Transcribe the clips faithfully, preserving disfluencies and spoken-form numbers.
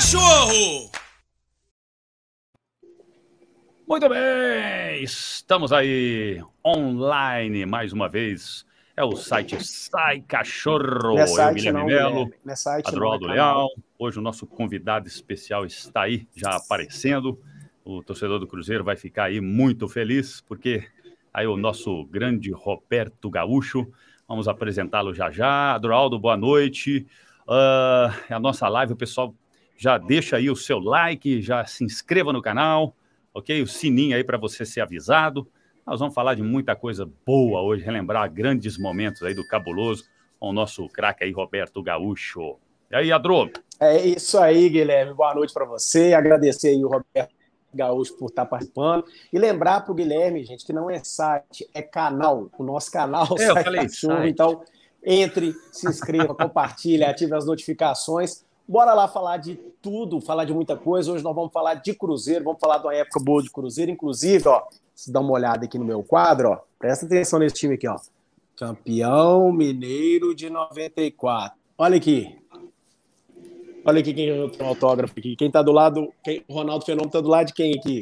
cachorro! Muito bem, estamos aí online mais uma vez. É o site Sai Cachorro. Não é site, Eu, Guilherme não, Melo, Guilherme. Não é site, Adroaldo não, é Leal. Hoje o nosso convidado especial está aí, já aparecendo. O torcedor do Cruzeiro vai ficar aí muito feliz, porque aí o nosso grande Roberto Gaúcho, vamos apresentá-lo já já. Adroaldo, boa noite. Uh, é a nossa live, o pessoal já deixa aí o seu like, já se inscreva no canal. Ok? O sininho aí para você ser avisado. Nós vamos falar de muita coisa boa hoje, relembrar grandes momentos aí do Cabuloso com o nosso craque aí, Roberto Gaúcho. E aí, Adro? É isso aí, Guilherme. Boa noite para você. Agradecer aí o Roberto Gaúcho por estar participando. E lembrar para o Guilherme, gente, que não é site, é canal. O nosso canal é, Sai Cachorro. Então, entre, se inscreva, compartilhe, ative as notificações. Bora lá falar de tudo, falar de muita coisa. Hoje nós vamos falar de Cruzeiro, vamos falar de uma época boa de Cruzeiro. Inclusive, ó, se dá uma olhada aqui no meu quadro, ó, presta atenção nesse time aqui, ó. Campeão Mineiro de noventa e quatro. Olha aqui. Olha aqui quem tem um autógrafo aqui. Quem tá do lado, quem, o Ronaldo Fenômeno tá do lado de quem aqui?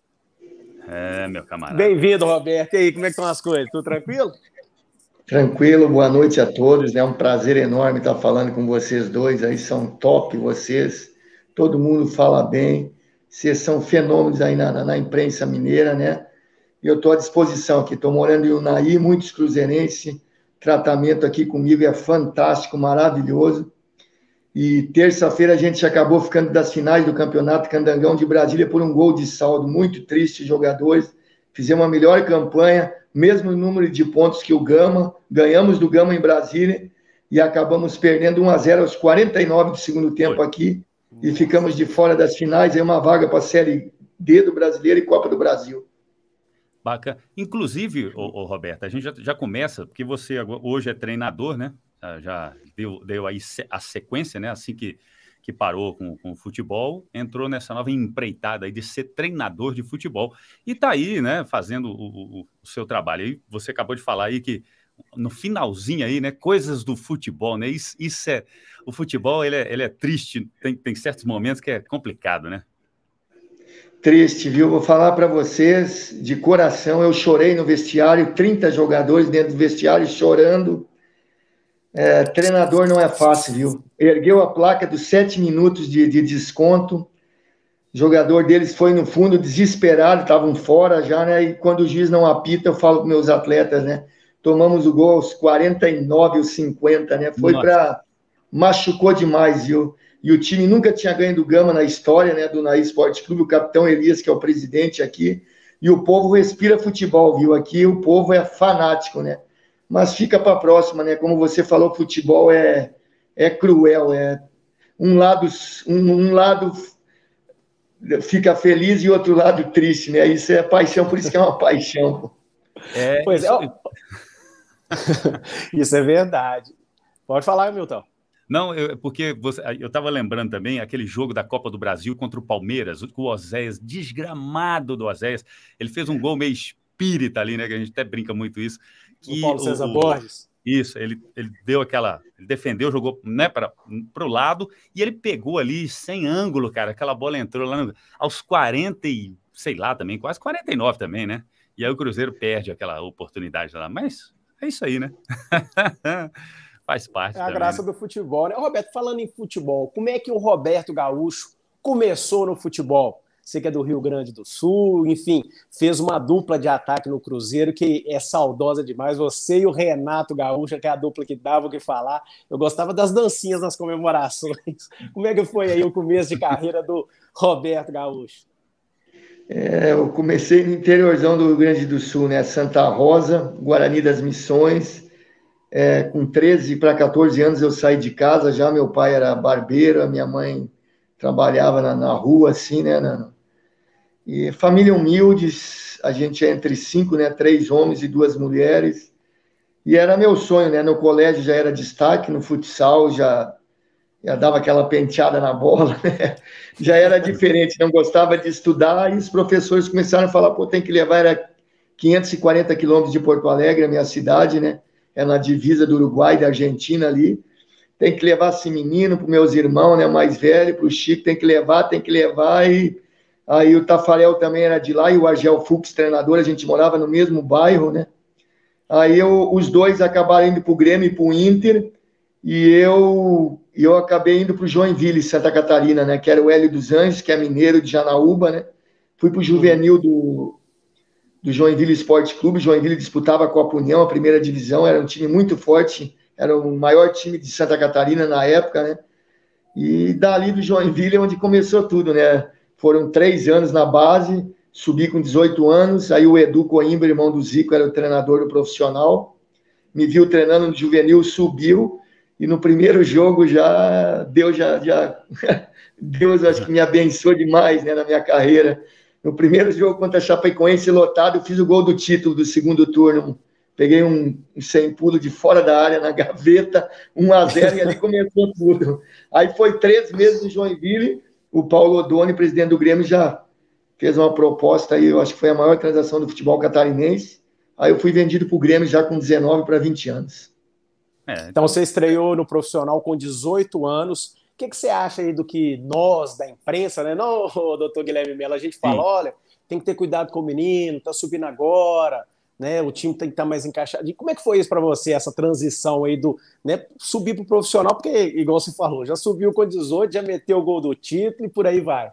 É, meu camarada. Bem-vindo, Roberto. E aí, como é que estão as coisas? Tudo tranquilo? Tranquilo, boa noite a todos, é um prazer enorme estar falando com vocês dois, aí são top vocês, todo mundo fala bem, vocês são fenômenos aí na, na imprensa mineira, né? E eu estou à disposição aqui, estou morando em Unai, muitos cruzeirenses, tratamento aqui comigo é fantástico, maravilhoso, e terça-feira a gente acabou ficando das finais do Campeonato Candangão de Brasília por um gol de saldo, muito triste, jogadores, fizemos uma melhor campanha, mesmo número de pontos que o Gama, ganhamos do Gama em Brasília e acabamos perdendo um a zero aos quarenta e nove do segundo tempo aqui e ficamos de fora das finais, aí uma vaga para a Série D do Brasileiro e Copa do Brasil. Bacana. Inclusive, ô, ô, Roberto, a gente já, já começa, porque você agora, hoje é treinador, né? Já deu, deu aí a sequência, né? Assim que, que parou com, com o futebol, entrou nessa nova empreitada aí de ser treinador de futebol. E tá aí, né, fazendo o, o, o seu trabalho. E você acabou de falar aí que no finalzinho aí, né, coisas do futebol, né, isso, isso é... O futebol, ele é, ele é triste, tem, tem certos momentos que é complicado, né? Triste, viu? Vou falar para vocês, de coração, eu chorei no vestiário, trinta jogadores dentro do vestiário chorando. É, treinador não é fácil, viu? Ergueu a placa dos sete minutos de, de desconto. O jogador deles foi no fundo desesperado, estavam fora já, né? E quando o juiz não apita, eu falo com meus atletas, né? Tomamos o gol aos quarenta e nove, aos cinquenta, né? Foi para... Machucou demais, viu? E o time nunca tinha ganho do Gama na história, né? Do Naí Esporte Clube, o capitão Elias, que é o presidente aqui. E o povo respira futebol, viu? Aqui o povo é fanático, né? Mas fica para a próxima, né? Como você falou, futebol é, é cruel, é um lado, um, um lado fica feliz e outro lado triste, né? Isso é paixão, por isso que é uma paixão. É, pois isso... é. Isso é verdade. Pode falar, Milton. Não, eu, porque você, eu estava lembrando também aquele jogo da Copa do Brasil contra o Palmeiras, o Oséias, desgramado do Oséias. Ele fez um gol meio espírita ali, né? Que a gente até brinca muito isso. Que o Paulo César o, Borges. Isso, ele, ele deu aquela... Ele defendeu, jogou, né, para o lado, e ele pegou ali sem ângulo, cara. Aquela bola entrou lá no, aos quarenta e, sei lá, também, quase quarenta e nove também, né? E aí o Cruzeiro perde aquela oportunidade lá. Mas é isso aí, né? Faz parte. É a também, graça né? do futebol, né? Roberto, falando em futebol, como é que o Roberto Gaúcho começou no futebol? Você que é do Rio Grande do Sul, enfim, fez uma dupla de ataque no Cruzeiro que é saudosa demais. Você e o Renato Gaúcho, que é a dupla que dava o que falar. Eu gostava das dancinhas nas comemorações. Como é que foi aí o começo de carreira do Roberto Gaúcho? É, eu comecei no interiorzão do Rio Grande do Sul, né? Santa Rosa, Guarani das Missões. É, com treze para quatorze anos eu saí de casa já. Meu pai era barbeiro, a minha mãe trabalhava na, na rua, assim, né? Na, e família humilde, a gente é entre cinco, né? Três homens e duas mulheres. E era meu sonho, né? No colégio já era destaque, no futsal já, já dava aquela penteada na bola, né? Já era diferente, não gostava de estudar, e os professores começaram a falar, pô, tem que levar, era quinhentos e quarenta quilômetros de Porto Alegre, a minha cidade, né? É na divisa do Uruguai e da Argentina ali. tem que levar esse menino para os meus irmãos, né, mais velho, para o Chico, tem que levar, tem que levar, e aí o Tafarel também era de lá, e o Argel Fux, treinador, a gente morava no mesmo bairro, né, aí eu, os dois acabaram indo para o Grêmio e para o Inter, e eu, eu acabei indo para o Joinville, Santa Catarina, né, que era o Hélio dos Anjos, que é mineiro de Janaúba, né, fui para o juvenil do, do Joinville Esporte Clube. Joinville disputava a Copa União, a primeira divisão, era um time muito forte, era o maior time de Santa Catarina na época, né? E dali do Joinville é onde começou tudo, né? Foram três anos na base, subi com dezoito anos, aí o Edu Coimbra, irmão do Zico, era o treinador do profissional, me viu treinando no juvenil, subiu, e no primeiro jogo já, Deus já, já Deus acho que me abençoou demais, né, na minha carreira. No primeiro jogo contra a Chapecoense lotado, eu fiz o gol do título do segundo turno. Peguei um, um sem pulo de fora da área, na gaveta, um a zero, e ali começou tudo. Aí foi três meses no Joinville, o Paulo Odoni, presidente do Grêmio, já fez uma proposta aí, eu acho que foi a maior transação do futebol catarinense. Aí eu fui vendido para o Grêmio já com dezenove para vinte anos. É, então você estreou no profissional com dezoito anos. O que, que você acha aí do que nós, da imprensa, né? Não, doutor Guilherme Melo, a gente fala, Sim. olha, tem que ter cuidado com o menino, tá subindo agora, né? O time tem que estar mais encaixado. E como é que foi isso para você, essa transição aí do, né, subir para o profissional? Porque, igual você falou, já subiu com dezoito, já meteu o gol do título e por aí vai.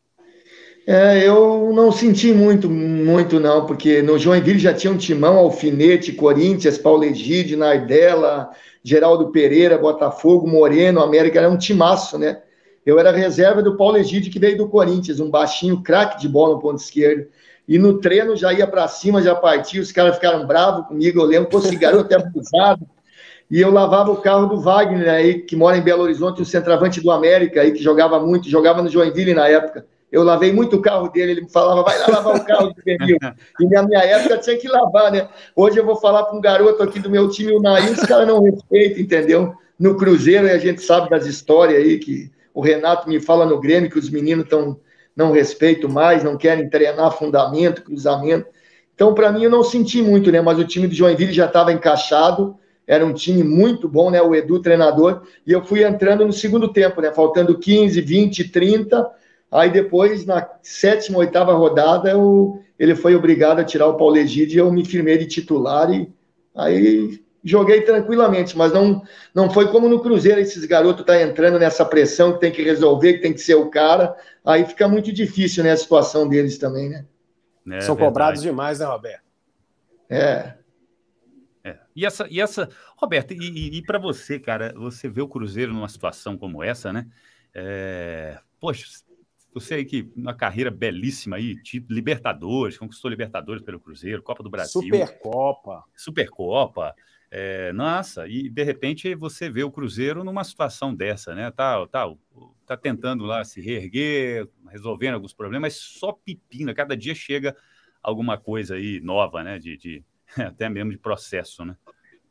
É, eu não senti muito, muito não, porque no Joinville já tinha um timão, Alfinete, Corinthians, Paulo Egídio, Nardella, Geraldo Pereira, Botafogo, Moreno, América, era um timaço, né? Eu era reserva do Paulo Egídio, que veio do Corinthians, um baixinho, craque de bola no ponto esquerdo. E no treino já ia para cima, já partia, os caras ficaram bravos comigo, eu lembro, pô, esse garoto é abusado. E eu lavava o carro do Wagner, aí, que mora em Belo Horizonte, o centroavante do América, aí, que jogava muito, jogava no Joinville na época. Eu lavei muito o carro dele, ele me falava, vai lá lavar o carro do juvenil. E na minha época tinha que lavar, né? Hoje eu vou falar para um garoto aqui do meu time, o Nair, os caras não respeitam, entendeu? No Cruzeiro, a gente sabe das histórias aí, que o Renato me fala no Grêmio, que os meninos tão, não respeitam mais, não querem treinar fundamento, cruzamento. Então, para mim, eu não senti muito, né? Mas o time do Joinville já estava encaixado, era um time muito bom, né? O Edu, treinador, e eu fui entrando no segundo tempo, né? Faltando quinze, vinte, trinta... Aí depois, na sétima, oitava rodada, eu, ele foi obrigado a tirar o Paulo Egídio e eu me firmei de titular e aí joguei tranquilamente, mas não, não foi como no Cruzeiro, esses garotos estão tá entrando nessa pressão que tem que resolver, que tem que ser o cara, aí fica muito difícil, né, a situação deles também, né? É, São verdade. Cobrados demais, né, Roberto? É. é. E essa, e essa, Roberto, e, e, e para você, cara, você vê o Cruzeiro numa situação como essa, né? É, poxa, você aí que uma carreira belíssima aí, tipo, Libertadores, conquistou Libertadores pelo Cruzeiro, Copa do Brasil. Supercopa. Supercopa. É, nossa, e de repente você vê o Cruzeiro numa situação dessa, né? Tá, tá, tá tentando lá se reerguer, resolvendo alguns problemas, mas só pepina, cada dia chega alguma coisa aí nova, né? De, de, até mesmo de processo, né?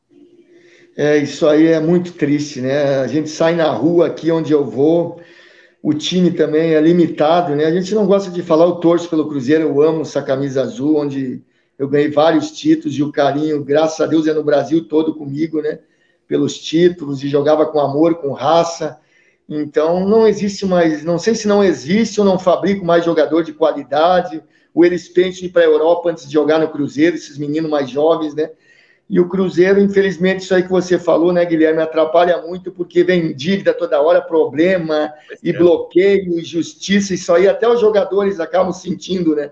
É, isso aí é muito triste, né? A gente sai na rua aqui onde eu vou. O time também é limitado, né? A gente não gosta de falar, eu torço pelo Cruzeiro, eu amo essa camisa azul, onde eu ganhei vários títulos e o carinho, graças a Deus, é no Brasil todo comigo, né? Pelos títulos, e jogava com amor, com raça. Então, não existe mais, não sei se não existe ou não fabrico mais jogador de qualidade, ou eles pensam em ir para a Europa antes de jogar no Cruzeiro, esses meninos mais jovens, né? E o Cruzeiro, infelizmente, isso aí que você falou, né, Guilherme, atrapalha muito, porque vem dívida toda hora, problema, e bloqueio, e justiça, isso aí até os jogadores acabam sentindo, né?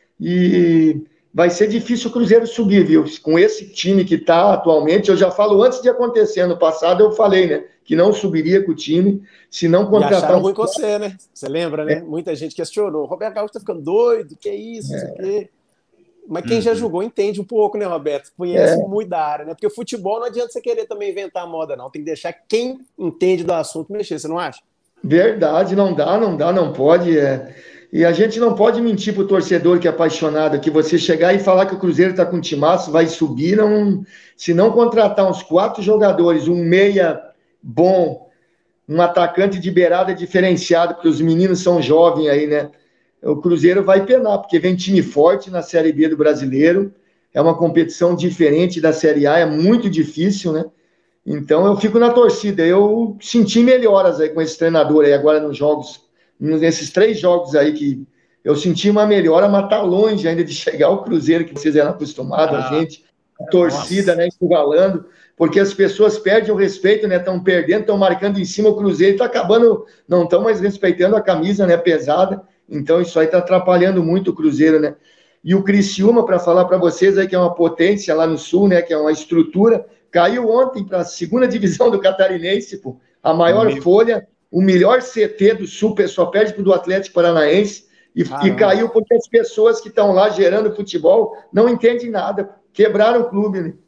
E vai ser difícil o Cruzeiro subir, viu? Com esse time que está atualmente, eu já falo antes de acontecer, ano passado eu falei, né, que não subiria com o time, se não contratar... E acharam ruim com você, né? Você lembra, né? É. Muita gente questionou, o Roberto Gaúcho tá ficando doido, que isso, é. Isso aqui... Mas quem uhum. já jogou entende um pouco, né, Roberto? Conhece é. muito da área, né? Porque o futebol não adianta você querer também inventar a moda, não. Tem que deixar quem entende do assunto mexer, você não acha? Verdade, não dá, não dá, não pode. É. E a gente não pode mentir pro torcedor que é apaixonado, que você chegar e falar que o Cruzeiro tá com timaço, vai subir, não... se não contratar uns quatro jogadores, um meia bom, um atacante de beirada diferenciado, porque os meninos são jovens aí, né? O Cruzeiro vai penar, porque vem time forte na Série B do Brasileiro, é uma competição diferente da Série A, é muito difícil, né? Então eu fico na torcida. Eu senti melhoras aí com esse treinador aí agora nos jogos, nesses três jogos aí que eu senti uma melhora, mas tá longe ainda de chegar ao Cruzeiro que vocês eram acostumados, ah, a gente, a torcida, nossa, né, encurralando, porque as pessoas perdem o respeito, né, estão perdendo, estão marcando em cima o Cruzeiro, está acabando, não estão mais respeitando a camisa, né, pesada, então isso aí está atrapalhando muito o Cruzeiro, né. E o Criciúma, para falar para vocês aí que é uma potência lá no Sul, né, que é uma estrutura, caiu ontem para a segunda divisão do Catarinense, pô, a maior Meu... folha, o melhor C T do Sul, só perde para o do Atlético Paranaense. E, e caiu porque as pessoas que estão lá gerando futebol não entendem nada. Quebraram o clube, né?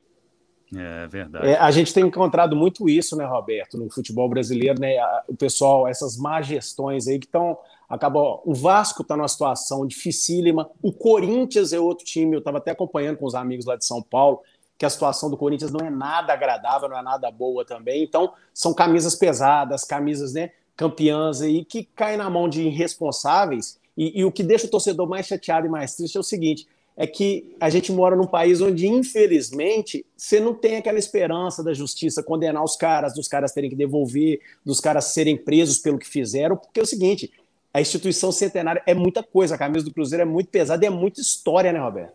É verdade. É, a gente tem encontrado muito isso, né, Roberto, no futebol brasileiro, né? O pessoal, essas má gestões aí que estão. Acabou. O Vasco está numa situação dificílima. O Corinthians é outro time. Eu estava até acompanhando com os amigos lá de São Paulo, que a situação do Corinthians não é nada agradável, não é nada boa também. Então, são camisas pesadas, camisas, né, campeãs aí, que caem na mão de irresponsáveis. E, e o que deixa o torcedor mais chateado e mais triste é o seguinte, é que a gente mora num país onde, infelizmente, você não tem aquela esperança da justiça condenar os caras, dos caras terem que devolver, dos caras serem presos pelo que fizeram, porque é o seguinte, a instituição centenária é muita coisa, a camisa do Cruzeiro é muito pesada e é muita história, né, Roberto?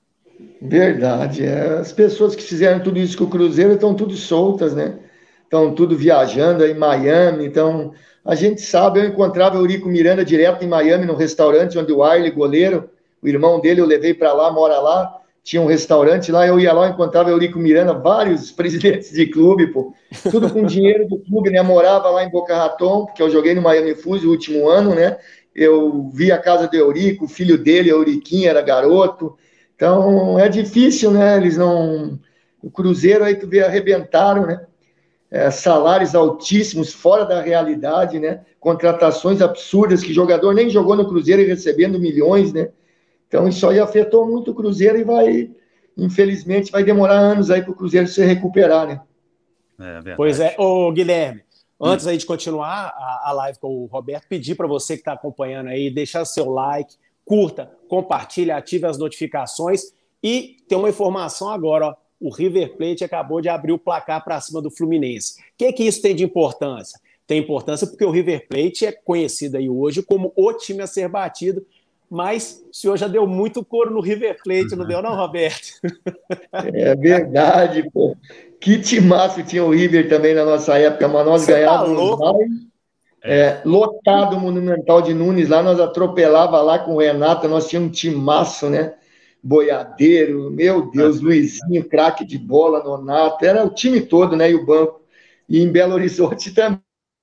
Verdade, é. As pessoas que fizeram tudo isso com o Cruzeiro estão tudo soltas, né? Estão tudo viajando aí em Miami, então... A gente sabe, eu encontrava o Eurico Miranda direto em Miami, no restaurante onde o Arley, goleiro, o irmão dele, eu levei para lá, mora lá, tinha um restaurante lá, eu ia lá, eu encontrava o Eurico Miranda, vários presidentes de clube, pô, tudo com dinheiro do clube, né? Morava lá em Boca Raton, porque eu joguei no Miami Fuse o último ano, né? Eu vi a casa do Eurico, o filho dele, Euriquinho, era garoto. Então, é difícil, né? Eles não... O Cruzeiro aí tu vê, arrebentaram, né? É, salários altíssimos, fora da realidade, né? Contratações absurdas, que jogador nem jogou no Cruzeiro e recebendo milhões, né? Então isso aí afetou muito o Cruzeiro e vai, infelizmente, vai demorar anos aí para o Cruzeiro se recuperar, né? É, pois é. Ô, Guilherme, antes hum. aí de continuar a, a live com o Roberto, pedir para você que está acompanhando aí, deixar seu like, curta, compartilhe, ative as notificações e tem uma informação agora, ó. O River Plate acabou de abrir o placar para cima do Fluminense. O que, que isso tem de importância? Tem importância porque o River Plate é conhecido aí hoje como o time a ser batido, mas o senhor já deu muito couro no River Plate, não deu não, Roberto? É verdade, pô. Que timaço tinha o River também na nossa época, mas nós Você ganhávamos tá mais. É, lotado o Monumental de Nunes lá, nós atropelava lá com o Renato, nós tínhamos um timaço, né? Boiadeiro, meu Deus, Luizinho, craque de bola, Nonato, era o time todo, né, e o banco, e em Belo Horizonte também.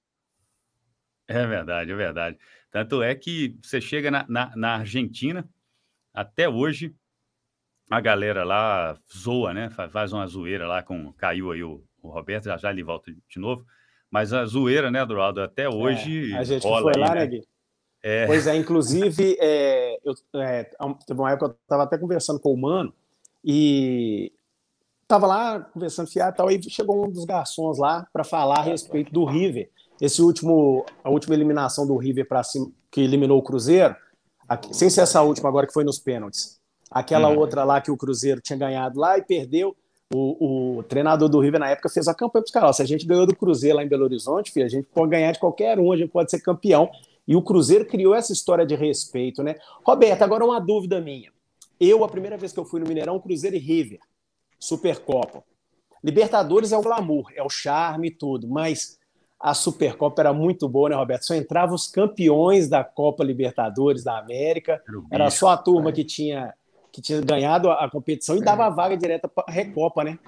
É verdade, é verdade. Tanto é que você chega na, na, na Argentina, até hoje, a galera lá zoa, né, faz uma zoeira lá com, caiu aí o, o Roberto, já já ele volta de novo, mas a zoeira, né, Duraldo, até hoje é, a gente rola foi lá, aí, né, Gui? É. Pois é, inclusive, é, eu, é, teve uma época que eu estava até conversando com o Mano e estava lá conversando fiado e tal, e chegou um dos garçons lá para falar a respeito do River. Esse último, a última eliminação do River para cima, que eliminou o Cruzeiro, aqui, sem ser essa última agora que foi nos pênaltis. Aquela hum. outra lá que o Cruzeiro tinha ganhado lá e perdeu. O, o treinador do River na época fez a campanha para os caras. Se a gente ganhou do Cruzeiro lá em Belo Horizonte, filho, a gente pode ganhar de qualquer um, a gente pode ser campeão. E o Cruzeiro criou essa história de respeito, né? Roberto, agora uma dúvida minha. Eu, a primeira vez que eu fui no Mineirão, Cruzeiro e River, Supercopa. Libertadores é o glamour, é o charme e tudo, mas a Supercopa era muito boa, né, Roberto? Só entravam os campeões da Copa Libertadores da América, era só a turma que tinha, que tinha ganhado a competição e dava a vaga direta para a Recopa, né?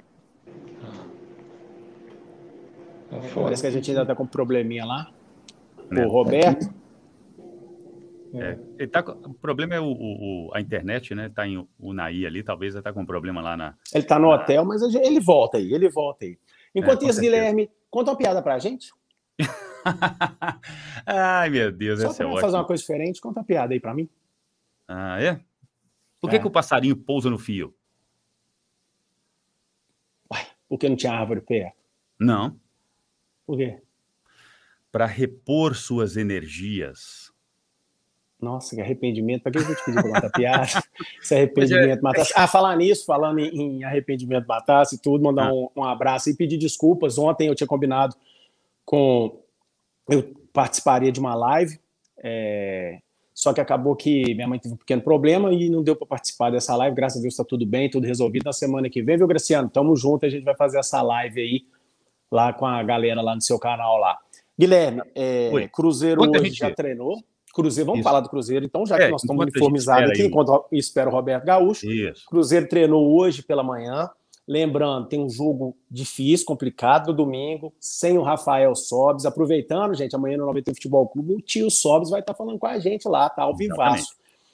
Parece que a gente ainda está com um probleminha lá. O Roberto. É, ele tá, o problema é o, o, a internet, né? Tá em Unai ali, talvez ele tá com um problema lá na. Ele tá no na... hotel, mas ele volta aí, ele volta aí. Enquanto é, isso, Guilherme, conta uma piada pra gente. Ai, meu Deus, Só essa é pra fazer ótima. uma coisa diferente, conta uma piada aí pra mim. Ah, é? Por que, é. que o passarinho pousa no fio? Ué, porque não tinha árvore perto? Não. Por quê? Para repor suas energias. Nossa, que arrependimento. Para que eu vou te pedir para contar piada? Esse arrependimento é... matasse. Ah, falar nisso, falando em, em arrependimento matasse e tudo, mandar ah. um, um abraço e pedir desculpas. Ontem eu tinha combinado com... Eu participaria de uma live, é... só que acabou que minha mãe teve um pequeno problema e não deu para participar dessa live. Graças a Deus está tudo bem, tudo resolvido. Na semana que vem, viu, Graciano? Tamo junto, a gente vai fazer essa live aí, lá com a galera lá no seu canal lá. Guilherme, é... Cruzeiro Quanto hoje já treinou. Cruzeiro, vamos Isso. falar do Cruzeiro, então, já que é, nós estamos uniformizados aqui, enquanto espera o Roberto Gaúcho. Isso. Cruzeiro treinou hoje pela manhã. Lembrando, tem um jogo difícil, complicado no domingo, sem o Rafael Sobis. Aproveitando, gente, amanhã no noventa e um Futebol Clube, o tio Sobis vai estar falando com a gente lá, tá ao vivaço.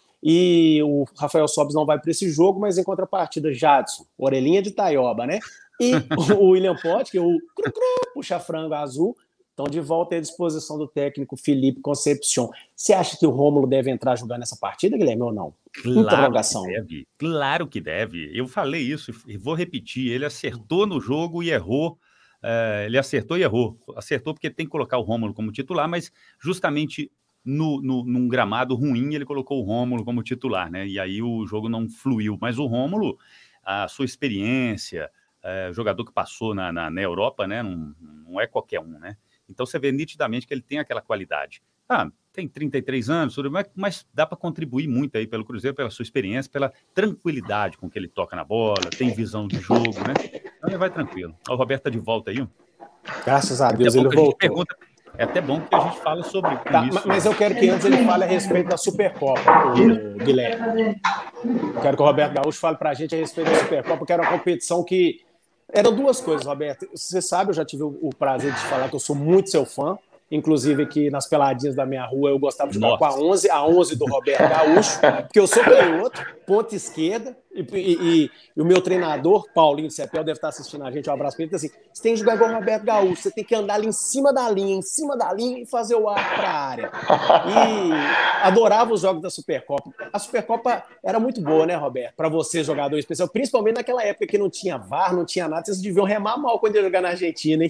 E o Rafael Sobis não vai para esse jogo, mas em contrapartida, Jadson, orelhinha de taioba, né? E o William Pote, que é o cru, cru, puxa-frango azul, estão de volta à disposição do técnico Felipe Concepción. Você acha que o Rômulo deve entrar jogando nessa partida, Guilherme, ou não? Claro que deve, claro que deve. Eu falei isso e vou repetir. Ele acertou no jogo e errou. Uh, ele acertou e errou. Acertou porque tem que colocar o Rômulo como titular, mas justamente no, no, num gramado ruim ele colocou o Rômulo como titular, né? E aí o jogo não fluiu. Mas o Rômulo, a sua experiência, uh, jogador que passou na, na, na Europa, né? Não, não é qualquer um, né? Então você vê nitidamente que ele tem aquela qualidade. Ah, tem trinta e três anos, mas, mas dá para contribuir muito aí pelo Cruzeiro, pela sua experiência, pela tranquilidade com que ele toca na bola, tem visão de jogo, né? Então ele vai tranquilo. O Roberto tá de volta aí. Graças a Deus, ele voltou. Pergunta, é até bom que a gente fale sobre tá, isso. Mas eu quero que antes ele fale a respeito da Supercopa, o Guilherme. Eu quero que o Roberto Gaúcho fale para a gente a respeito da Supercopa, que era uma competição que... Eram duas coisas, Roberto. Você sabe, eu já tive o prazer de te falar que eu sou muito seu fã. Inclusive aqui nas peladinhas da minha rua eu gostava de jogar com a onze, a onze do Roberto Gaúcho, porque eu sou canhoto, ponta esquerda, e, e, e, e o meu treinador, Paulinho Cepel, deve estar assistindo a gente, um abraço para ele, assim, você tem que jogar igual o Roberto Gaúcho, você tem que andar ali em cima da linha, em cima da linha e fazer o ar para a área. E adorava os jogos da Supercopa. A Supercopa era muito boa, né, Roberto? Para você, jogador especial, principalmente naquela época que não tinha V A R, não tinha nada, vocês deviam remar mal quando ia jogar na Argentina, hein?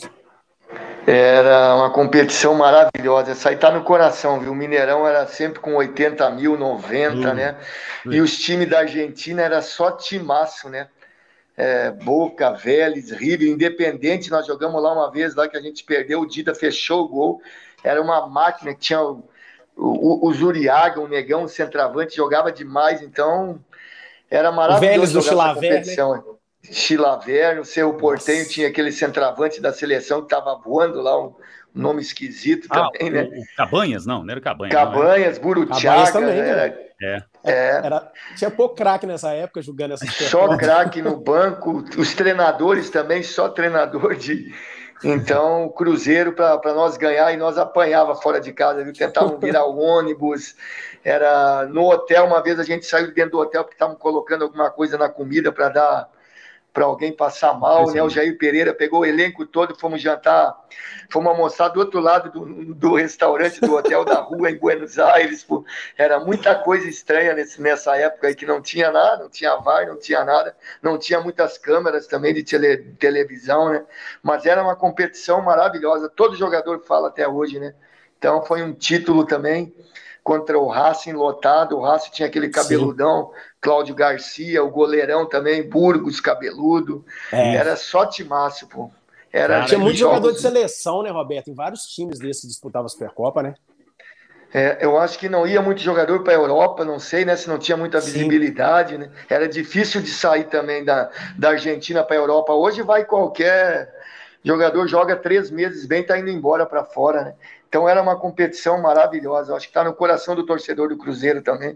Era uma competição maravilhosa. Essa aí tá no coração, viu? O Mineirão era sempre com oitenta mil, noventa, uhum. né? Uhum. E os times da Argentina era só timaço, né? É, Boca, Vélez, River, Independente. Nós jogamos lá uma vez, lá que a gente perdeu, o Dida fechou o gol. Era uma máquina que tinha o, o, o Zuriaga, o Negão, o centroavante, jogava demais. Então, era maravilhoso jogar essa competição. Né? Chilaver, o seu Portenho tinha aquele centroavante da seleção que estava voando lá, um nome esquisito ah, também, o, né? O Cabanhas, não, não era o Cabanhas. Cabanhas, Burutiaga. Também, era, né? É. É. Era, tinha pouco craque nessa época jogando essa Só craque no banco, os treinadores também, só treinador de. Então, o Cruzeiro, para nós ganhar, e nós apanhava fora de casa, viu? Tentavam virar o ônibus. Era no hotel, uma vez a gente saiu dentro do hotel porque estavam colocando alguma coisa na comida para dar. Para alguém passar mal, né? O Jair Pereira pegou o elenco todo, fomos jantar, fomos almoçar do outro lado do, do restaurante do hotel da rua em Buenos Aires. Pô. Era muita coisa estranha nesse, nessa época aí que não tinha nada, não tinha V A R, não tinha nada, não tinha muitas câmeras também de tele, televisão, né? Mas era uma competição maravilhosa, todo jogador fala até hoje, né? Então foi um título também contra o Racing lotado, o Racing tinha aquele cabeludão, sim. Cláudio Garcia, o goleirão também, Burgos, cabeludo, é. Era só timaço, pô. Era, Cara, tinha muito jogos... jogador de seleção, né, Roberto? Em vários times desses disputavam a Supercopa, né? É, eu acho que não ia muito jogador para a Europa, não sei, né, se não tinha muita visibilidade, né? Era difícil de sair também da, da Argentina para a Europa. Hoje vai qualquer jogador, joga três meses bem, tá indo embora para fora, né? Então era uma competição maravilhosa. Acho que está no coração do torcedor do Cruzeiro também.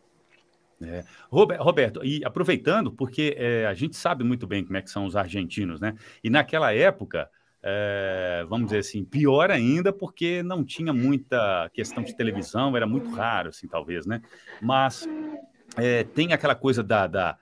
É. Roberto, e aproveitando, porque é, a gente sabe muito bem como é que são os argentinos, né? E naquela época, é, vamos dizer assim, pior ainda, porque não tinha muita questão de televisão, era muito raro, assim, talvez, né? Mas é, tem aquela coisa da... da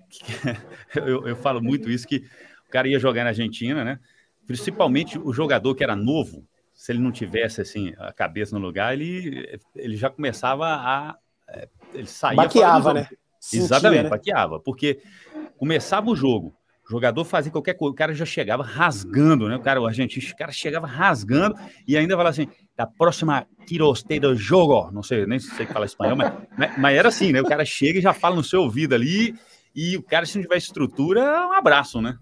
eu, eu falo muito isso, que o cara ia jogar na Argentina, né? Principalmente o jogador que era novo, se ele não tivesse assim a cabeça no lugar, ele, ele já começava a... Ele saía baqueava, né? Sentia, Exatamente, né? baqueava. Porque começava o jogo, O jogador fazia qualquer coisa, o cara já chegava rasgando, né? O cara, o argentino, o cara chegava rasgando e ainda falava assim, da próxima tirostei do jogo, não sei, nem sei falar espanhol, mas, mas, mas era assim, né? O cara chega e já fala no seu ouvido ali e o cara, se não tiver estrutura, um abraço, né?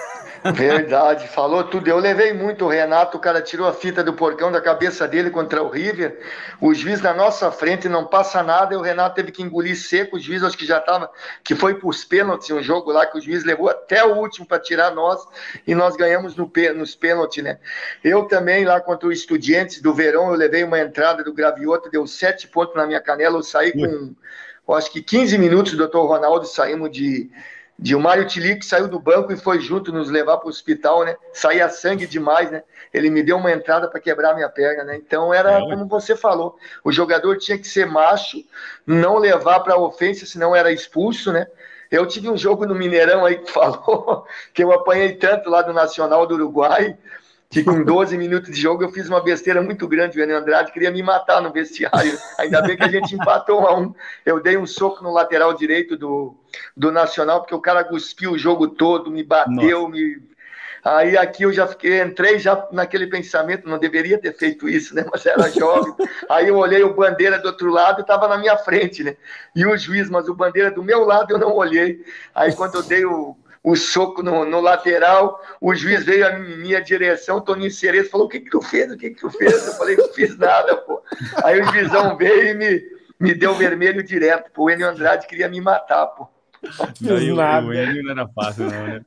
Verdade, falou tudo. Eu levei muito o Renato, o cara tirou a fita do porcão da cabeça dele contra o River. O juiz na nossa frente não passa nada e o Renato teve que engolir seco. O juiz, acho que já estava, que foi para os pênaltis, um jogo lá que o juiz levou até o último para tirar nós e nós ganhamos no, nos pênaltis, né? Eu também, lá contra o Estudiantes do Verão, eu levei uma entrada do Gravioto, deu sete pontos na minha canela. Eu saí com, eu acho que quinze minutos, doutor Ronaldo, saímos de. de o Mário Tilic saiu do banco e foi junto nos levar para o hospital, né? Saía sangue demais, né? Ele me deu uma entrada para quebrar minha perna, né? Então era é, como você falou, o jogador tinha que ser macho, não levar para a ofensa, senão era expulso, né? Eu tive um jogo no Mineirão aí que falou que eu apanhei tanto lá do Nacional do Uruguai, que com doze minutos de jogo eu fiz uma besteira muito grande. O Enio Andrade queria me matar no vestiário. Ainda bem que a gente empatou um a um. Eu dei um soco no lateral direito do, do Nacional, porque o cara cuspiu o jogo todo, me bateu, Nossa. me... Aí aqui eu já fiquei, entrei já naquele pensamento, não deveria ter feito isso, né? Mas era jovem. Aí eu olhei o Bandeira do outro lado e estava na minha frente, né? E o juiz, mas o Bandeira do meu lado eu não olhei. Aí quando eu dei o... o soco no, no lateral, o juiz veio à minha direção, Toninho Cerezo falou, o que que tu fez, o que que tu fez? Eu falei, não fiz nada, pô. Aí o juizão veio e me, me deu vermelho direto, pô. O Enio Andrade queria me matar, pô. Não, eu, nada. O Enio não era fácil, não, né?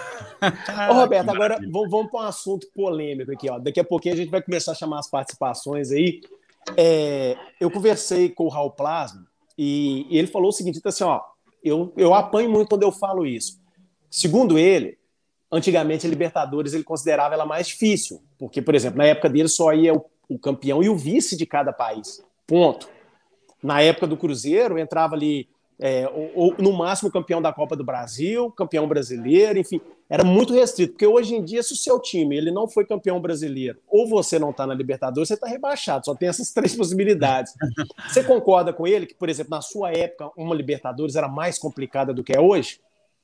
Ô, Roberto, agora vamos, vamos para um assunto polêmico aqui, ó. Daqui a pouquinho a gente vai começar a chamar as participações aí. É, eu conversei com o Raul Plasma e, e ele falou o seguinte, assim, ó, eu, eu apanho muito quando eu falo isso. Segundo ele, antigamente a Libertadores ele considerava ela mais difícil, porque, por exemplo, na época dele só ia o, o campeão e o vice de cada país, ponto. Na época do Cruzeiro entrava ali, é, ou, ou, no máximo o campeão da Copa do Brasil, campeão brasileiro, enfim, era muito restrito, porque hoje em dia se o seu time ele não foi campeão brasileiro ou você não está na Libertadores, você está rebaixado, só tem essas três possibilidades. Você concorda com ele que, por exemplo, na sua época uma Libertadores era mais complicada do que é hoje?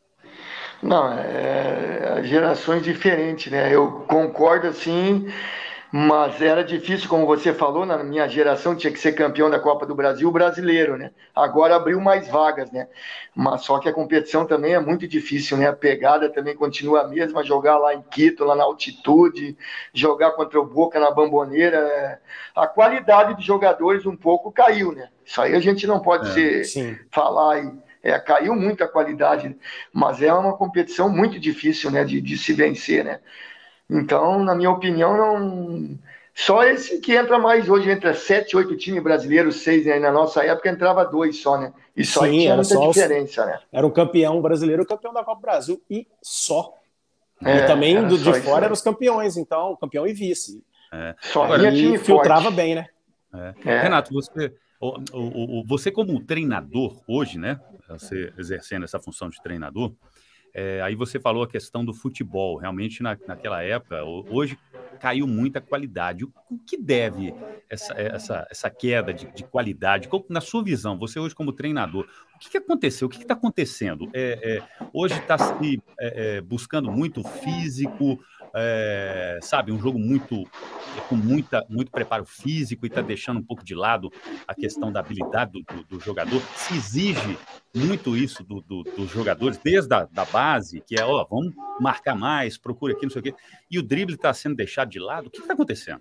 Não, é, é gerações diferentes, né? Eu concordo, assim, mas era difícil, como você falou, na minha geração tinha que ser campeão da Copa do Brasil brasileiro, né? Agora abriu mais vagas, né? Mas só que a competição também é muito difícil, né? A pegada também continua a mesma, jogar lá em Quito, lá na altitude, jogar contra o Boca na Bombonera. É... A qualidade dos jogadores um pouco caiu, né? Isso aí a gente não pode é, ser, sim. falar e... É, caiu muito a qualidade, mas é uma competição muito difícil, né, de, de se vencer, né? Então, na minha opinião, não... só esse que entra mais hoje, entra sete, oito times brasileiros, seis, né? Na nossa época entrava dois só, né? E só Sim, tinha muita diferença, os... né? Era um campeão brasileiro, o campeão da Copa do Brasil e só. É, e também do, de fora eram os campeões, então, campeão e vice. É. Só Agora, time filtrava forte. Bem, né? É. É. Renato, você, o, o, o, você como treinador hoje, né? Você exercendo essa função de treinador, é, aí você falou a questão do futebol, realmente na, naquela época, hoje caiu muita qualidade. O, o que deve essa, essa, essa queda de, de qualidade? Como, na sua visão, você hoje como treinador, o que, que aconteceu? O que está acontecendo? É, é, hoje está se é, é, buscando muito físico, é, sabe, um jogo muito com muita, muito preparo físico e está deixando um pouco de lado a questão da habilidade do, do, do jogador. Se exige muito isso do, do, dos jogadores, desde a da base, que é, ó, vamos marcar mais, procura aqui, não sei o quê, e o drible está sendo deixado de lado. O que está acontecendo?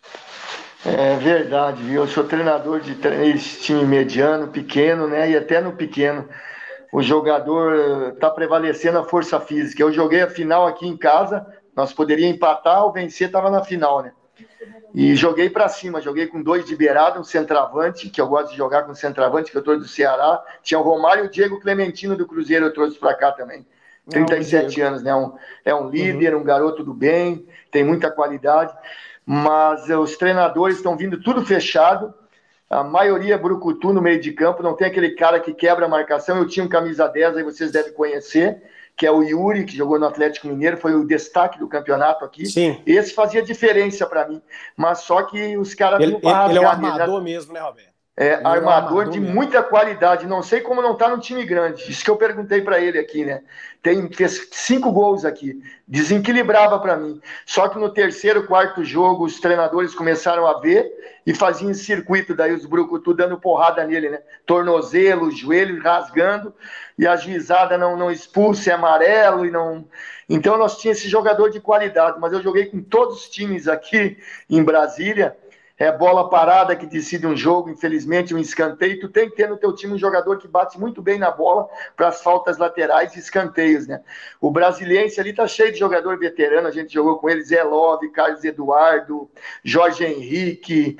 É verdade, viu? Eu sou treinador de time mediano, pequeno, né? E até no pequeno o jogador está prevalecendo a força física. Eu joguei a final aqui em casa, nós poderíamos empatar ou vencer, estava na final, né? E joguei para cima, joguei com dois de beirada, um centroavante, que eu gosto de jogar com centroavante, que eu trouxe do Ceará. Tinha o Romário e o Diego Clementino do Cruzeiro, eu trouxe para cá também. trinta e sete Não, anos, né? Um, é um líder, uhum. um garoto do bem, tem muita qualidade. Mas os treinadores estão vindo tudo fechado. A maioria é brucutu no meio de campo, não tem aquele cara que quebra a marcação. Eu tinha um camisa dez, aí vocês devem conhecer, que é o Yuri, que jogou no Atlético Mineiro, foi o destaque do campeonato aqui. Sim. Esse fazia diferença para mim, mas só que os caras... Ele, ele, ele é o armador né? mesmo, né, Roberto? É, armador, armador de mesmo. Muita qualidade. Não sei como não tá no time grande. Isso que eu perguntei para ele aqui, né? Tem, fez cinco gols aqui. Desequilibrava para mim. Só que no terceiro, quarto jogo, os treinadores começaram a ver e faziam circuito. Daí os brucutu dando porrada nele, né? Tornozelo, joelho rasgando. E a juizada não, não expulsa, é amarelo. E não... Então nós tínhamos esse jogador de qualidade. Mas eu joguei com todos os times aqui em Brasília. É bola parada que decide um jogo, infelizmente, um escanteio. Tu tem que ter no teu time um jogador que bate muito bem na bola para as faltas laterais e escanteios, né? O Brasiliense ali tá cheio de jogador veterano, a gente jogou com eles, Zé Love, Carlos Eduardo, Jorge Henrique,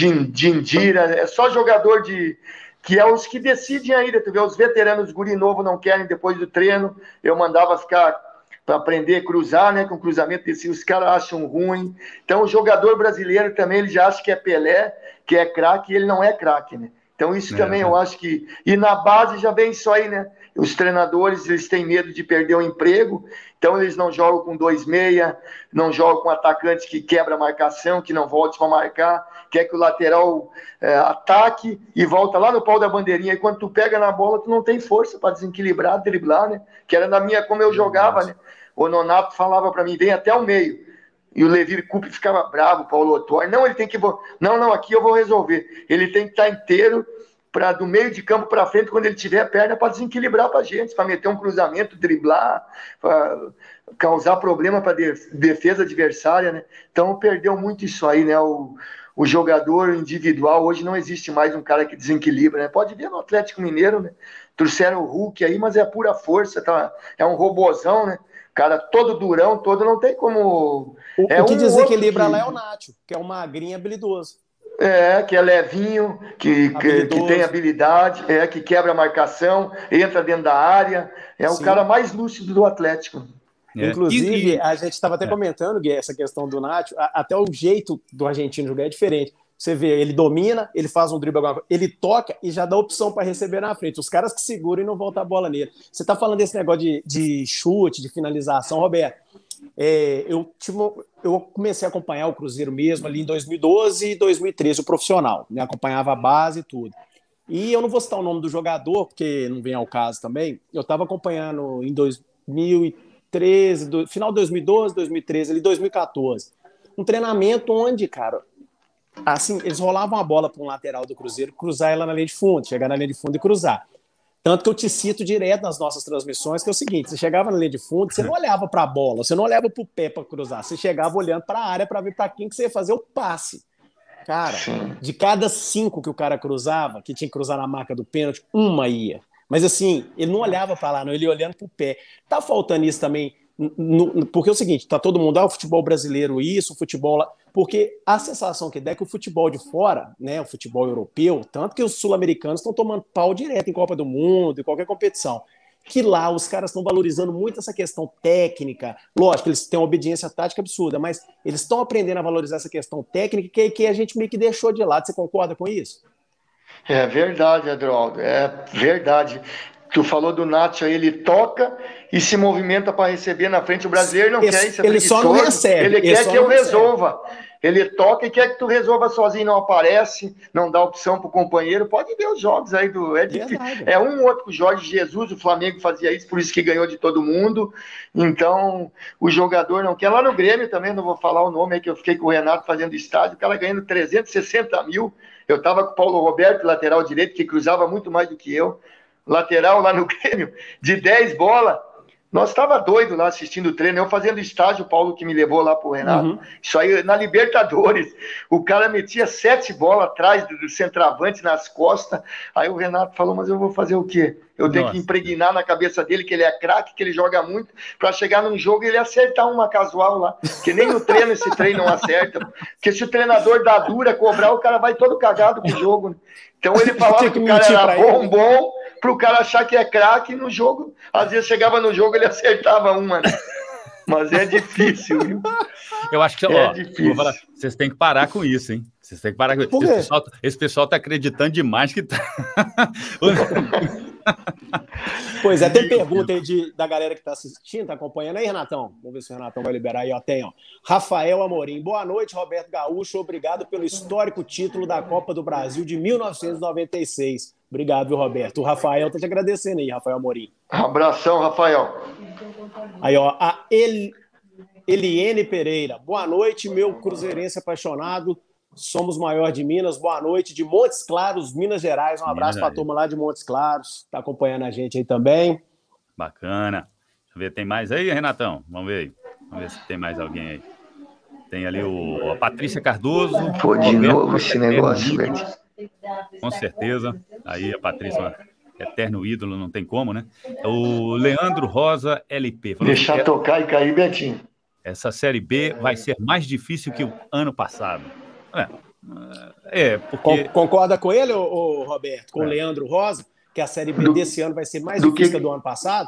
Dindira, é só jogador de... que é os que decidem ainda, tu vê, os veteranos, guri novo não querem depois do treino, eu mandava ficar... para aprender a cruzar, né, com cruzamento desse, os caras acham ruim. Então o jogador brasileiro também, ele já acha que é Pelé, que é craque, e ele não é craque, né? Então isso é, também é. eu acho que... E na base já vem isso aí, né? Os treinadores, eles têm medo de perder o emprego, então eles não jogam com dois meia, não jogam com atacante que quebra a marcação, que não volte para marcar, quer que o lateral é, ataque e volta lá no pau da bandeirinha, e quando tu pega na bola, tu não tem força para desequilibrar, driblar, né? Que era na minha, como eu jogava, né? O Nonato falava para mim, vem até o meio. E o Levi Coupe ficava bravo, o Paulo Otor. Não, ele tem que... Não, não, aqui eu vou resolver. Ele tem que estar inteiro para do meio de campo para frente, quando ele tiver a perna, para desequilibrar para a gente, para meter um cruzamento, driblar, para causar problema para a defesa adversária, né? Então perdeu muito isso aí, né? O, o jogador individual, hoje não existe mais um cara que desequilibra, né? Pode ver no Atlético Mineiro, né? Trouxeram o Hulk aí, mas é pura força, tá? É um robozão, né? Cara todo durão, todo, não tem como... O, é o que um desequilibra que... lá é o Nacho, que é um magrinho habilidoso. É, que é levinho, que, que, que tem habilidade, é, que quebra a marcação, entra dentro da área, é Sim. o cara mais lúcido do Atlético. É. Inclusive, e, e... a gente estava até é. comentando, Gui, essa questão do Nacho, até o jeito do argentino jogar é diferente. Você vê, ele domina, ele faz um drible, ele toca e já dá opção para receber na frente. Os caras que seguram e não voltam a bola nele. Você está falando desse negócio de, de chute, de finalização, Roberto. É, eu, tive, eu comecei a acompanhar o Cruzeiro mesmo ali em dois mil e doze e dois mil e treze, o profissional, né? Acompanhava a base e tudo. E eu não vou citar o nome do jogador, porque não vem ao caso também. Eu estava acompanhando em dois mil e treze, do, final de dois mil e doze, dois mil e treze, ali dois mil e quatorze. Um treinamento onde, cara, assim, eles rolavam a bola para um lateral do Cruzeiro, cruzar ela na linha de fundo, chegar na linha de fundo e cruzar. Tanto que eu te cito direto nas nossas transmissões, que é o seguinte, você chegava na linha de fundo, você não olhava para a bola, você não olhava para o pé para cruzar, você chegava olhando para a área para ver para quem que você ia fazer o passe. Cara, de cada cinco que o cara cruzava, que tinha que cruzar na marca do pênalti, uma ia. Mas assim, ele não olhava para lá, não, ele ia olhando para o pé. Tá faltando isso também, no, porque é o seguinte, tá todo mundo, ah, o futebol brasileiro isso, o futebol lá... Porque a sensação que dá é que o futebol de fora, né, o futebol europeu, tanto que os sul-americanos estão tomando pau direto em Copa do Mundo, em qualquer competição, que lá os caras estão valorizando muito essa questão técnica. Lógico, eles têm uma obediência tática absurda, mas eles estão aprendendo a valorizar essa questão técnica que, que a gente meio que deixou de lado. Você concorda com isso? É verdade, Adroaldo, é verdade. Tu falou do Nacho aí, ele toca e se movimenta para receber na frente. O brasileiro não ele, quer isso, é ele só não recebe. Ele, ele quer que eu recebe. resolva. Ele toca e quer que tu resolva sozinho, não aparece, não dá opção pro companheiro. Pode ver os jogos aí do... É, difícil. É um ou outro com o Jorge Jesus, o Flamengo fazia isso, por isso que ganhou de todo mundo. Então, o jogador não quer. Lá no Grêmio também, não vou falar o nome aí, que eu fiquei com o Renato fazendo estádio, o cara ganhando trezentos e sessenta mil. Eu tava com o Paulo Roberto, lateral direito, que cruzava muito mais do que eu. Lateral lá no Grêmio, de dez bolas. Nós estava doido lá assistindo o treino, eu fazendo estágio, o Paulo que me levou lá pro Renato. Uhum. Isso aí na Libertadores. O cara metia sete bolas atrás do, do centroavante nas costas. Aí o Renato falou, mas eu vou fazer o quê? Eu tenho Nossa. que impregnar na cabeça dele que ele é craque, que ele joga muito, para chegar num jogo e ele acertar uma casual lá. Que nem no treino esse treino não acerta. Porque se o treinador dá dura, cobrar, o cara vai todo cagado pro jogo. Né? Então ele falava que, que o cara era bom, bom, para o cara achar que é craque no jogo. Às vezes chegava no jogo ele acertava uma, né? Mas é difícil, viu? Eu acho que é ó, difícil. Falar, vocês têm que parar com isso, hein? Vocês têm que parar com isso. Esse pessoal, esse pessoal tá acreditando demais que tá. Pois é, tem pergunta aí de, da galera que está assistindo, está acompanhando aí, Renatão? Vamos ver se o Renatão vai liberar aí, ó. Tem, ó. Rafael Amorim. Boa noite, Roberto Gaúcho. Obrigado pelo histórico título da Copa do Brasil de mil novecentos e noventa e seis. Obrigado, viu, Roberto? O Rafael tá te agradecendo aí, Rafael Amorim. Abração, Rafael. Aí, ó, a El... Eliene Pereira. Boa noite, meu cruzeirense apaixonado. Somos maior de Minas. Boa noite, de Montes Claros, Minas Gerais. Um abraço para a turma lá de Montes Claros. Está acompanhando a gente aí também. Bacana. Deixa eu ver, tem mais aí, Renatão? Vamos ver aí. Vamos ver se tem mais alguém aí. Tem ali o, a Patrícia Cardoso. Pô, de novo esse negócio, velho. Com certeza. Aí a Patrícia, eterno ídolo, não tem como, né? O Leandro Rosa L P. Deixar que tocar e cair, Betinho. Essa Série B vai ser mais difícil que o ano passado. É, é porque... Concorda com ele, ô, ô, Roberto? Com é. o Leandro Rosa? Que a Série B do, desse ano vai ser mais do difícil que... que a do ano passado?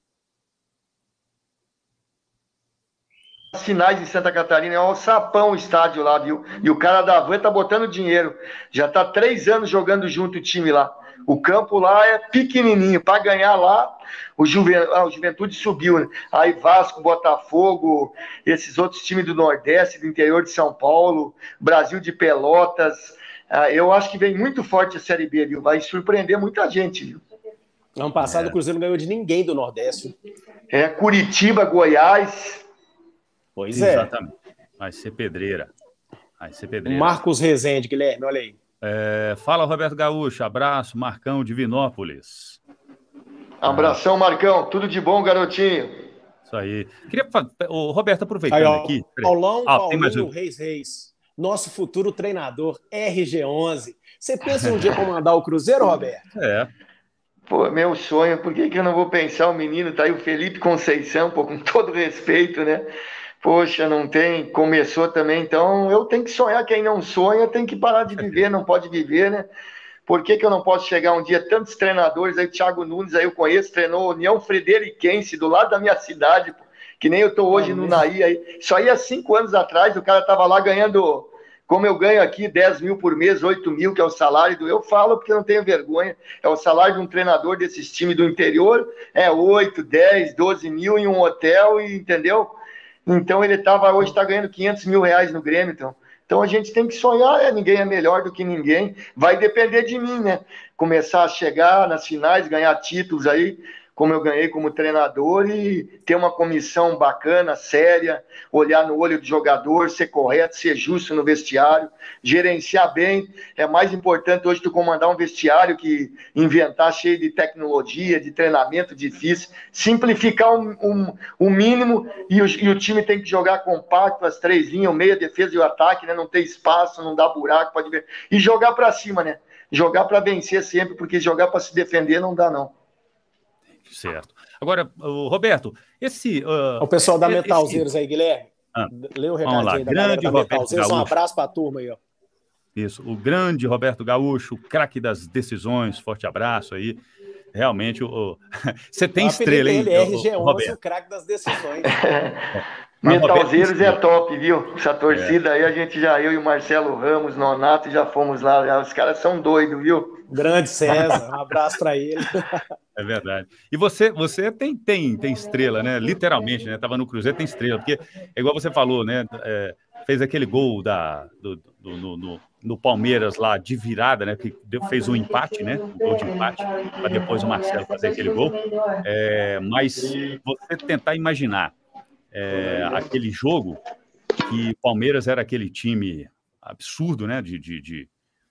As finais de Santa Catarina é um sapão o estádio lá, viu? E o cara da Van tá botando dinheiro. Já tá três anos jogando junto o time lá. O campo lá é pequenininho. Para ganhar lá, o, Juven... ah, o Juventude subiu, né? Aí Vasco, Botafogo, esses outros times do Nordeste, do interior de São Paulo, Brasil de Pelotas. Ah, eu acho que vem muito forte a Série B, viu? Vai surpreender muita gente, viu? Ano passado é. o Cruzeiro não ganhou de ninguém do Nordeste. É, Curitiba, Goiás. Pois é. Exatamente. Vai ser pedreira. Vai ser pedreira. Marcos Rezende, Guilherme, olha aí. É, fala, Roberto Gaúcho. Abraço, Marcão de Vinópolis. Abração, Marcão. Tudo de bom, garotinho. Isso aí. Queria o Roberto, aproveitando aí, ó, aqui. Paulão, ah, Paulinho um... Reis Reis. Nosso futuro treinador, R G onze. Você pensa um dia comandar o Cruzeiro, Roberto? É. Pô, meu sonho. Por que, que eu não vou pensar o menino? Tá aí o Felipe Conceição, pô, com todo respeito, né? Poxa, não tem, começou também, então eu tenho que sonhar, quem não sonha tem que parar de viver, não pode viver, né? Por que, que eu não posso chegar um dia, tantos treinadores aí, Thiago Nunes aí eu conheço, treinou União Frederiquense, do lado da minha cidade, que nem eu tô hoje no Naí, aí, só ia cinco anos atrás, o cara tava lá ganhando, como eu ganho aqui, dez mil por mês, oito mil, que é o salário do, eu falo porque não tenho vergonha, é o salário de um treinador desses times do interior, é oito, dez, doze mil em um hotel, e, entendeu? Então ele tava, hoje está ganhando quinhentos mil reais no Grêmio. Então. então a gente tem que sonhar, é, ninguém é melhor do que ninguém. Vai depender de mim, né? Começar a chegar nas finais, ganhar títulos aí, como eu ganhei como treinador, e ter uma comissão bacana, séria, olhar no olho do jogador, ser correto, ser justo no vestiário, gerenciar bem. É mais importante hoje tu comandar um vestiário que inventar cheio de tecnologia, de treinamento difícil, simplificar o um, um, um mínimo, e o, e o time tem que jogar compacto, as três linhas, o meio, a defesa e o ataque, né? Não ter espaço, não dar buraco, pode ver. E jogar para cima, né? Jogar para vencer sempre, porque jogar para se defender não dá, não. Certo. Agora, o Roberto, esse... Uh, o pessoal da Metalzeiros esse... aí, Guilherme. Ah, lê o recadinho aí da grande da Metalzeiros. Um abraço para a turma aí, ó. Isso, o grande Roberto Gaúcho, craque das decisões, forte abraço aí. Realmente, o... você tem estrela, hein, ele é R G onze, o craque das decisões. Metalzeiros é top, viu? Essa torcida é. aí, a gente já, eu e o Marcelo Ramos, Nonato, já fomos lá. Os caras são doidos, viu? Grande César, um abraço para ele. É verdade. E você, você tem, tem, tem estrela, né? Literalmente, né? Tava no Cruzeiro, tem estrela. Porque, é igual você falou, né? É, fez aquele gol da, do, do, no, no, no Palmeiras lá de virada, né? Que fez um empate, né? Um gol de empate, para depois o Marcelo fazer aquele gol. É, mas você tentar imaginar é, aquele jogo que Palmeiras era aquele time absurdo, né? De... de, de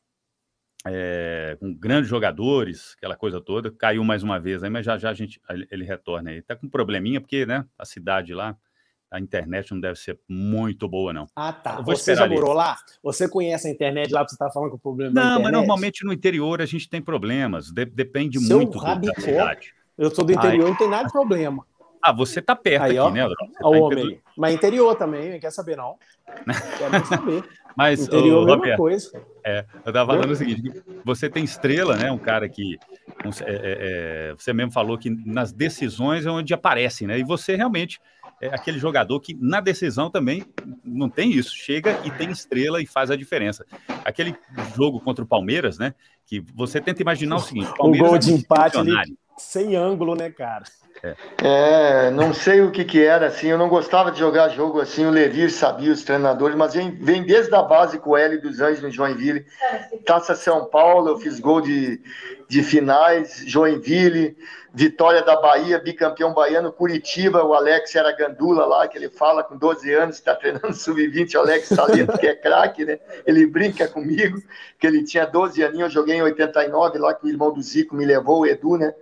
É, com grandes jogadores, aquela coisa toda, caiu mais uma vez aí, mas já já a gente, ele retorna aí. Tá com um probleminha, porque, né, a cidade lá, a internet não deve ser muito boa, não. Ah, tá. Você já morou lá? Você conhece a internet lá, que você tá falando que o problema não, é a internet? Não, mas normalmente no interior a gente tem problemas, de, depende Seu muito rabicó, da cidade. Eu sou do interior, ai, não tem nada de problema. Ah, você tá perto aí, aqui, ó, né, Adro? Ó, tá homem. Pedro... Mas interior também, não quer saber, não. Quero saber. Mas, interior, oh, mesma Roberto, coisa. É, eu estava falando o seguinte, você tem estrela, né? Um cara que um, é, é, você mesmo falou que nas decisões é onde aparece, né? E você realmente é aquele jogador que na decisão também não tem isso, chega e tem estrela e faz a diferença. Aquele jogo contra o Palmeiras, né, que você tenta imaginar o seguinte, o Palmeiras o gol de é empate ali, sem ângulo, né, cara? É. é, não sei o que que era, assim, eu não gostava de jogar jogo assim, o Levir sabia, os treinadores, mas vem, vem desde a base com o Hélio dos Anjos no Joinville, Taça São Paulo, eu fiz gol de, de finais, Joinville, Vitória da Bahia, bicampeão baiano, Curitiba, o Alex era gandula lá, que ele fala com doze anos, está treinando sub vinte, o Alex Salento, que é craque, né, ele brinca comigo, que ele tinha doze aninhos, eu joguei em oitenta e nove lá, que o irmão do Zico me levou, o Edu, né.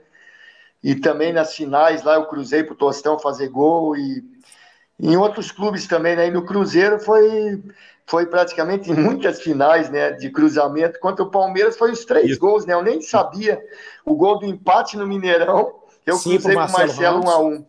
E também nas finais, lá eu cruzei pro Tostão fazer gol, e em outros clubes também, né? E no Cruzeiro foi, foi praticamente em muitas finais, né? De cruzamento. Contra o Palmeiras foi os três Isso. gols, né? Eu nem sabia. O gol do empate no Mineirão, eu Sim, cruzei pro Marcelo um a um.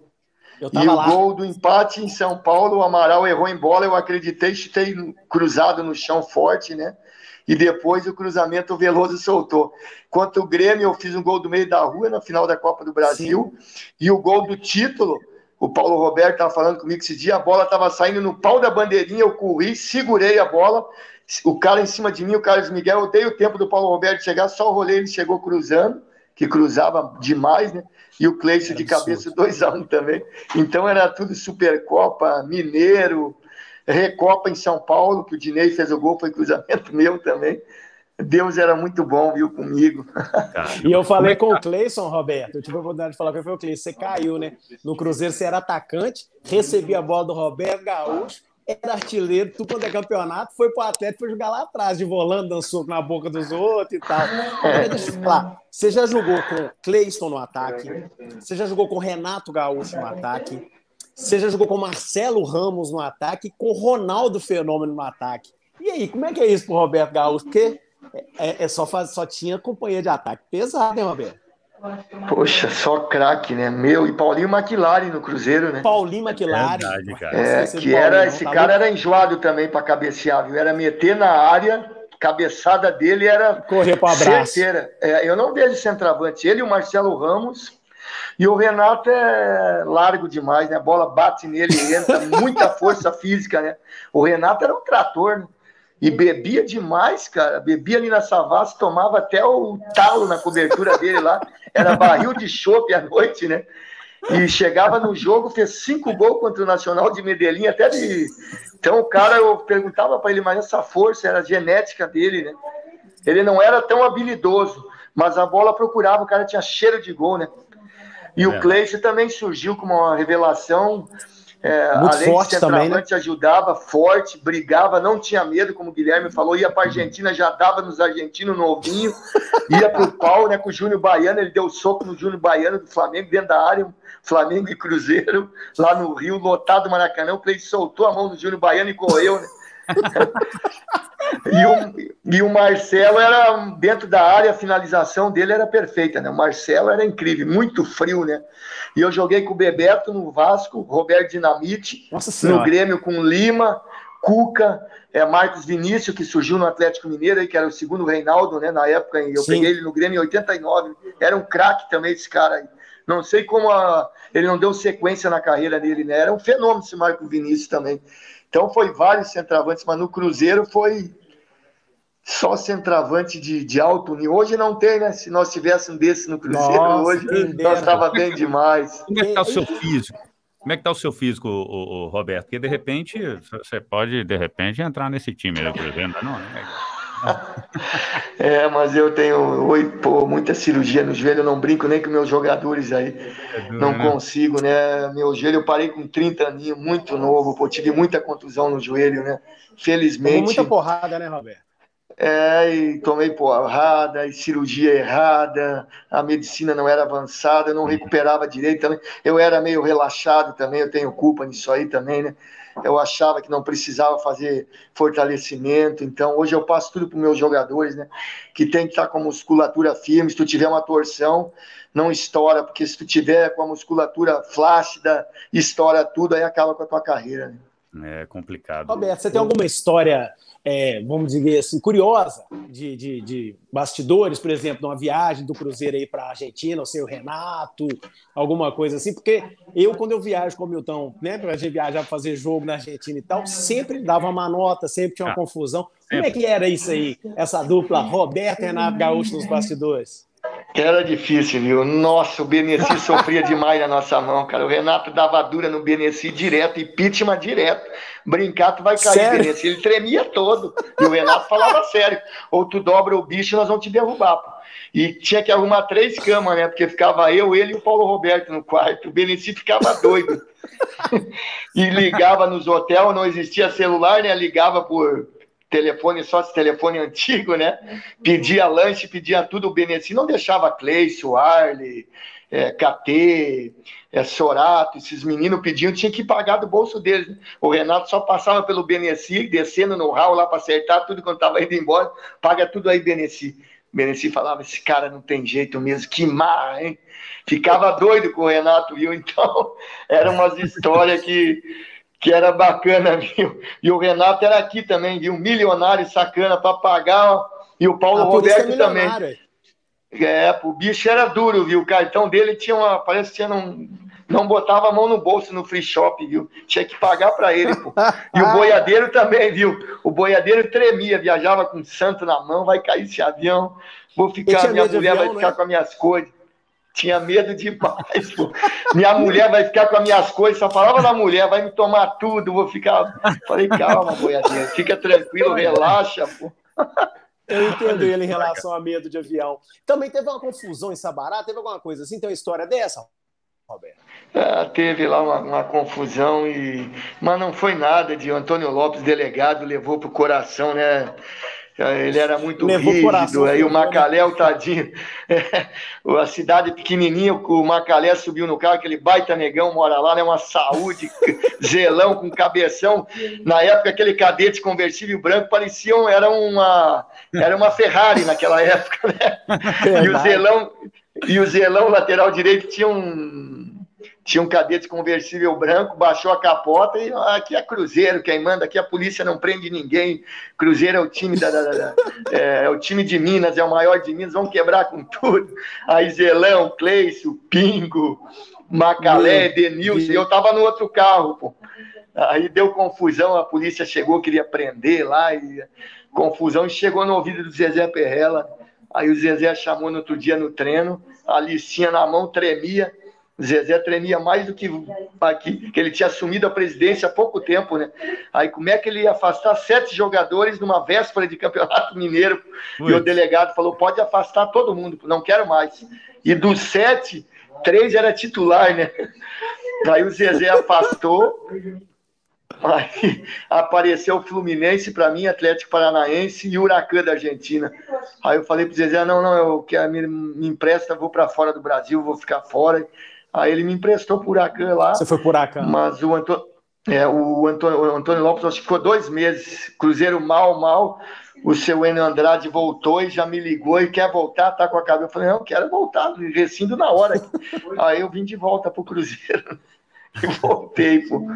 E o lá. gol do empate em São Paulo, o Amaral errou em bola, eu acreditei, chutei cruzado no chão forte, né? E depois o cruzamento o Veloso soltou. Contra o Grêmio, eu fiz um gol do meio da rua na final da Copa do Brasil. Sim. E o gol do título, o Paulo Roberto estava falando comigo esse dia, a bola estava saindo no pau da bandeirinha, eu corri, segurei a bola, o cara em cima de mim, o Carlos Miguel, eu dei o tempo do Paulo Roberto chegar, só rolei, ele chegou cruzando, que cruzava demais, né? E o Cleiton de cabeça dois a um também. Então era tudo Supercopa, Mineiro, Recopa em São Paulo, que o Dinei fez o gol, foi cruzamento meu também. Deus era muito bom, viu, comigo. E eu falei com o Cleison, Roberto, eu tive a oportunidade de falar com ele, foi o Cleison, você caiu, né? No Cruzeiro você era atacante, recebia a bola do Roberto Gaúcho, era artilheiro, tu quando é campeonato, foi pro Atlético, foi jogar lá atrás, de volante, dando soco na boca dos outros e tal. Agora, deixa eu falar, você já jogou com Cleison no ataque, você já jogou com Renato Gaúcho no ataque, você já jogou com Marcelo Ramos no ataque, com Ronaldo Fenômeno no ataque. E aí, como é que é isso pro Roberto Gaúcho? Porque é, é só, faz, só tinha companhia de ataque pesado, hein, Roberto? Poxa, só craque, né? Meu, e Paulinho McLaren no Cruzeiro, né? Paulinho McLaren. É verdade, cara. É, que era, esse tá cara louco? Era enjoado também para cabecear, viu? Era meter na área, cabeçada dele era correr para abraço. Certeira. É, eu não vejo centroavante. Ele e o Marcelo Ramos. E o Renato é largo demais, né? A bola bate nele, entra, muita força física, né? O Renato era um trator, né? E bebia demais, cara. Bebia ali na Savassi, tomava até o talo na cobertura dele lá. Era barril de chope à noite, né? E chegava no jogo, fez cinco gols contra o Nacional de Medellín, até de... Então o cara, eu perguntava para ele, mas essa força era a genética dele, né? Ele não era tão habilidoso, mas a bola procurava, o cara tinha cheiro de gol, né? E é. o Cleiton também surgiu como uma revelação, é, muito além forte de também, né? ajudava, forte, brigava, não tinha medo, como o Guilherme falou, ia para a Argentina, já dava nos argentinos novinho, ia pro pau, né, com o Júnior Baiano, ele deu soco no Júnior Baiano do Flamengo, dentro da área, Flamengo e Cruzeiro, lá no Rio, lotado Maracanã, o Cleiton soltou a mão do Júnior Baiano e correu, né? E o, e o Marcelo era dentro da área, a finalização dele era perfeita, né? O Marcelo era incrível, muito frio, né? E eu joguei com o Bebeto no Vasco, Roberto Dinamite, no Grêmio com Lima, Cuca, é, Marcos Vinícius, que surgiu no Atlético Mineiro, aí, que era o segundo Reinaldo, né? Na época, eu Sim. peguei ele no Grêmio em oitenta e nove, era um craque também esse cara aí. Não sei como a, ele não deu sequência na carreira dele, né? Era um fenômeno esse Marcos Vinícius também. Então foi vários centroavantes, mas no Cruzeiro foi só centroavante de, de alto nível. Hoje não tem, né? Se nós tivéssemos desse no Cruzeiro, Nossa, hoje nós estava bem demais. Como é que está o seu físico? Como é que está o seu físico, o, o, o Roberto? Porque de repente, você pode, de repente, entrar nesse time do Cruzeiro, não, né? É, mas eu tenho oi, pô, muita cirurgia no joelho, eu não brinco nem com meus jogadores aí, é duro, não né? consigo, né? Meu joelho, eu parei com trinta aninhos, muito novo, pô, tive muita contusão no joelho, né? Felizmente. Tomou muita porrada, né, Roberto? É, e tomei porrada, e cirurgia errada, a medicina não era avançada, eu não recuperava direito também. Eu era meio relaxado também, eu tenho culpa nisso aí também, né? Eu achava que não precisava fazer fortalecimento, então hoje eu passo tudo para os meus jogadores, né? Que tem que estar com a musculatura firme, se tu tiver uma torção, não estoura, porque se tu tiver com a musculatura flácida, estoura tudo, aí acaba com a tua carreira, né? É complicado. Roberto, você tem alguma história, é, vamos dizer assim, curiosa de, de, de bastidores, por exemplo, numa viagem do Cruzeiro aí para a Argentina, ou sei, o Renato, alguma coisa assim? Porque eu, quando eu viajo com o Milton, né, para a gente viajar para fazer jogo na Argentina e tal, sempre dava uma nota, sempre tinha uma ah, confusão. Sempre. Como é que era isso aí, essa dupla Roberto e Renato Gaúcho nos bastidores? Era difícil, viu? Nossa, o Benessi sofria demais na nossa mão, cara. O Renato dava dura no Benessi direto e pitman direto. Brincar, tu vai cair, sério? Benessi. Ele tremia todo. E o Renato falava sério. Ou tu dobra o bicho, nós vamos te derrubar, pô. E tinha que arrumar três camas, né? Porque ficava eu, ele e o Paulo Roberto no quarto. O Benessi ficava doido. E ligava nos hotéis, não existia celular, né? Ligava por... telefone, só esse telefone antigo, né? Pedia lanche, pedia tudo. O Benessi não deixava Cleice, Arley, é, K T, é, Sorato, esses meninos pediam, tinha que pagar do bolso deles. Né? O Renato só passava pelo Benessi, descendo no hall lá para acertar tudo quando estava indo embora. Paga tudo aí, Benessi. O Benessi falava, esse cara não tem jeito mesmo, que marra, hein? Ficava doido com o Renato, viu? Então, eram umas histórias que... que era bacana, viu? E o Renato era aqui também, viu? Milionário, sacana, para pagar. E o Paulo ah, Roberto é também. É, o bicho era duro, viu? O cartão dele tinha uma... Parece que tinha não, não botava a mão no bolso no free shop, viu? Tinha que pagar para ele, pô. E o boiadeiro também, viu? O boiadeiro tremia, viajava com o santo na mão, vai cair esse avião, vou ficar, minha mulher avião, vai ficar né? com as minhas coisas. Tinha medo demais, pô. Minha mulher vai ficar com as minhas coisas, só falava da mulher, vai me tomar tudo, vou ficar... Falei, calma, boiadeiro, fica tranquilo, relaxa, pô. Eu entendo ele em relação a medo de avião. Também teve uma confusão em Sabará? Teve alguma coisa assim? Tem uma história dessa, Roberto? É, teve lá uma, uma confusão, e... mas não foi nada de Antônio Lopes, delegado, levou pro coração, né? Ele era muito Levou rígido, coração, aí o Macalé, o tadinho, é, a cidade pequenininha, o Macalé subiu no carro, aquele baita negão mora lá, né, uma saúde, zelão com cabeção, na época aquele cadete conversível branco parecia, era uma, era uma Ferrari naquela época, né, e o zelão, e o zelão lateral direito tinha um... Tinha um cadete conversível branco, baixou a capota e ah, aqui é Cruzeiro, quem manda aqui, a polícia não prende ninguém. Cruzeiro é o time da, da, da é, é o time de Minas, é o maior de Minas, vamos quebrar com tudo. Aí Zelão, Cleice, Pingo, Macalé, Denilson, e eu tava no outro carro, pô. Aí deu confusão, a polícia chegou, queria prender lá, e confusão, e chegou no ouvido do Zezé Perrella. Aí o Zezé chamou no outro dia no treino, a listinha na mão, tremia. O Zezé tremia mais do que aqui, que ele tinha assumido a presidência há pouco tempo, né? Aí como é que ele ia afastar sete jogadores numa véspera de Campeonato Mineiro? Ui. E o delegado falou, pode afastar todo mundo, não quero mais. E dos sete, três era titular, né? Aí o Zezé afastou, aí apareceu o Fluminense para mim, Atlético Paranaense e Huracan da Argentina. Aí eu falei pro Zezé, não, não, eu quero, me, me empresta, vou para fora do Brasil, vou ficar fora. Aí ele me emprestou por Huracan lá. Você foi por Huracan. Mas o Antônio, é, o Antônio, o Antônio Lopes, acho que ficou dois meses. Cruzeiro mal, mal. O seu Enio Andrade voltou e já me ligou e quer voltar, tá com a cabeça. Eu falei, não, quero voltar, rescindo na hora. Aí eu vim de volta pro Cruzeiro. E voltei, pô.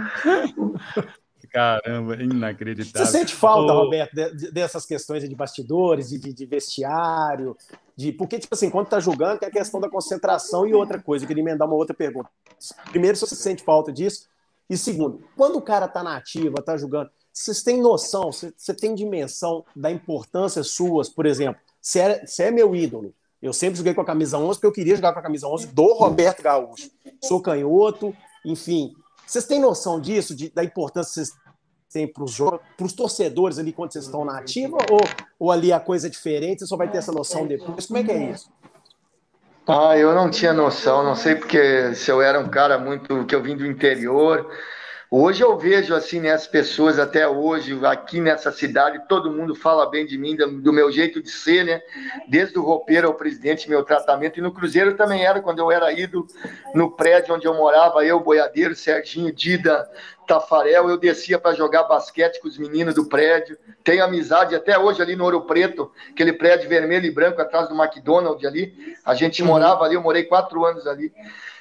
Caramba, inacreditável. Você sente falta, oh. Roberto, dessas questões de bastidores, de, de vestiário, de porque, tipo assim, quando tá jogando, tem a questão da concentração e outra coisa, eu queria emendar uma outra pergunta. Primeiro, se você sente falta disso, e segundo, quando o cara tá na ativa, tá jogando, vocês têm noção, você, você tem dimensão da importância suas, por exemplo, você é, você é meu ídolo, eu sempre joguei com a camisa onze, porque eu queria jogar com a camisa onze do Roberto Gaúcho, sou canhoto, enfim... Vocês têm noção disso, de, da importância que vocês têm para os torcedores ali quando vocês estão na ativa, ou, ou ali a coisa é diferente, você só vai ter essa noção depois? Como é que é isso? Ah, eu não tinha noção, não sei porque se eu era um cara muito, que eu vim do interior. Hoje eu vejo assim, né, as pessoas até hoje, aqui nessa cidade, todo mundo fala bem de mim, do, do meu jeito de ser, né? Desde o roupeiro ao presidente, meu tratamento. E no Cruzeiro também era, quando eu era ido no prédio onde eu morava, eu, Boiadeiro, Serginho, Dida, Tafarel, eu descia para jogar basquete com os meninos do prédio. Tenho amizade até hoje ali no Ouro Preto, aquele prédio vermelho e branco atrás do McDonald's ali. A gente morava ali, eu morei quatro anos ali.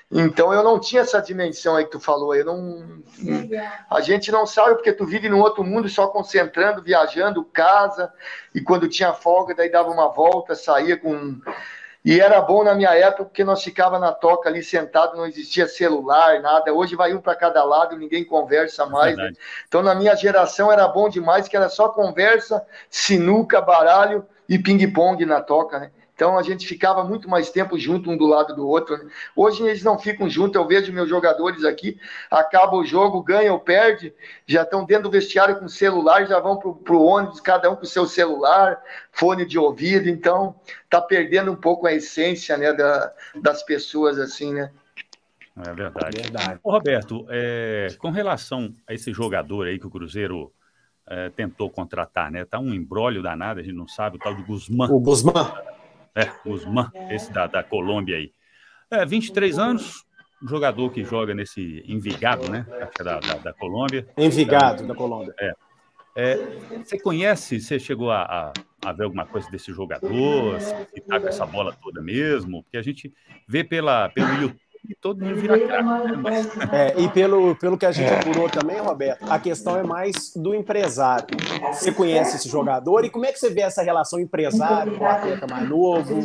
Então eu não tinha essa dimensão aí que tu falou. Eu não, a gente não sabe porque tu vive num outro mundo só concentrando, viajando, casa, e quando tinha folga, daí dava uma volta, saía com... E era bom na minha época porque nós ficava na toca ali sentado, não existia celular, nada. Hoje vai um para cada lado, ninguém conversa mais. Né? Então na minha geração era bom demais, que era só conversa, sinuca, baralho e ping-pong na toca, né? Então a gente ficava muito mais tempo junto um do lado do outro. Né? Hoje eles não ficam juntos, eu vejo meus jogadores aqui, acaba o jogo, ganha ou perde, já estão dentro do vestiário com celular, já vão para o ônibus, cada um com o seu celular, fone de ouvido, então está perdendo um pouco a essência, né, da, das pessoas assim, né? É verdade. verdade. Ô, Roberto, é, com relação a esse jogador aí que o Cruzeiro é, tentou contratar, né? Tá um embrólio danado, a gente não sabe, o tal de Guzmán. O Guzmán. É, Guzmán, esse da, da Colômbia aí. É, vinte e três anos, um jogador que joga nesse Envigado, né? Acho que é da, da, da Colômbia. Envigado, da, da Colômbia. É. É, você conhece, você chegou a, a, a ver alguma coisa desse jogador? Se tá com essa bola toda mesmo? Porque a gente vê pela, pelo YouTube e todo mundo vira craque, né? Mas... É, e pelo, pelo que a gente apurou também, Roberto, a questão é mais do empresário. Você conhece esse jogador e como é que você vê essa relação empresário com o atleta mais novo?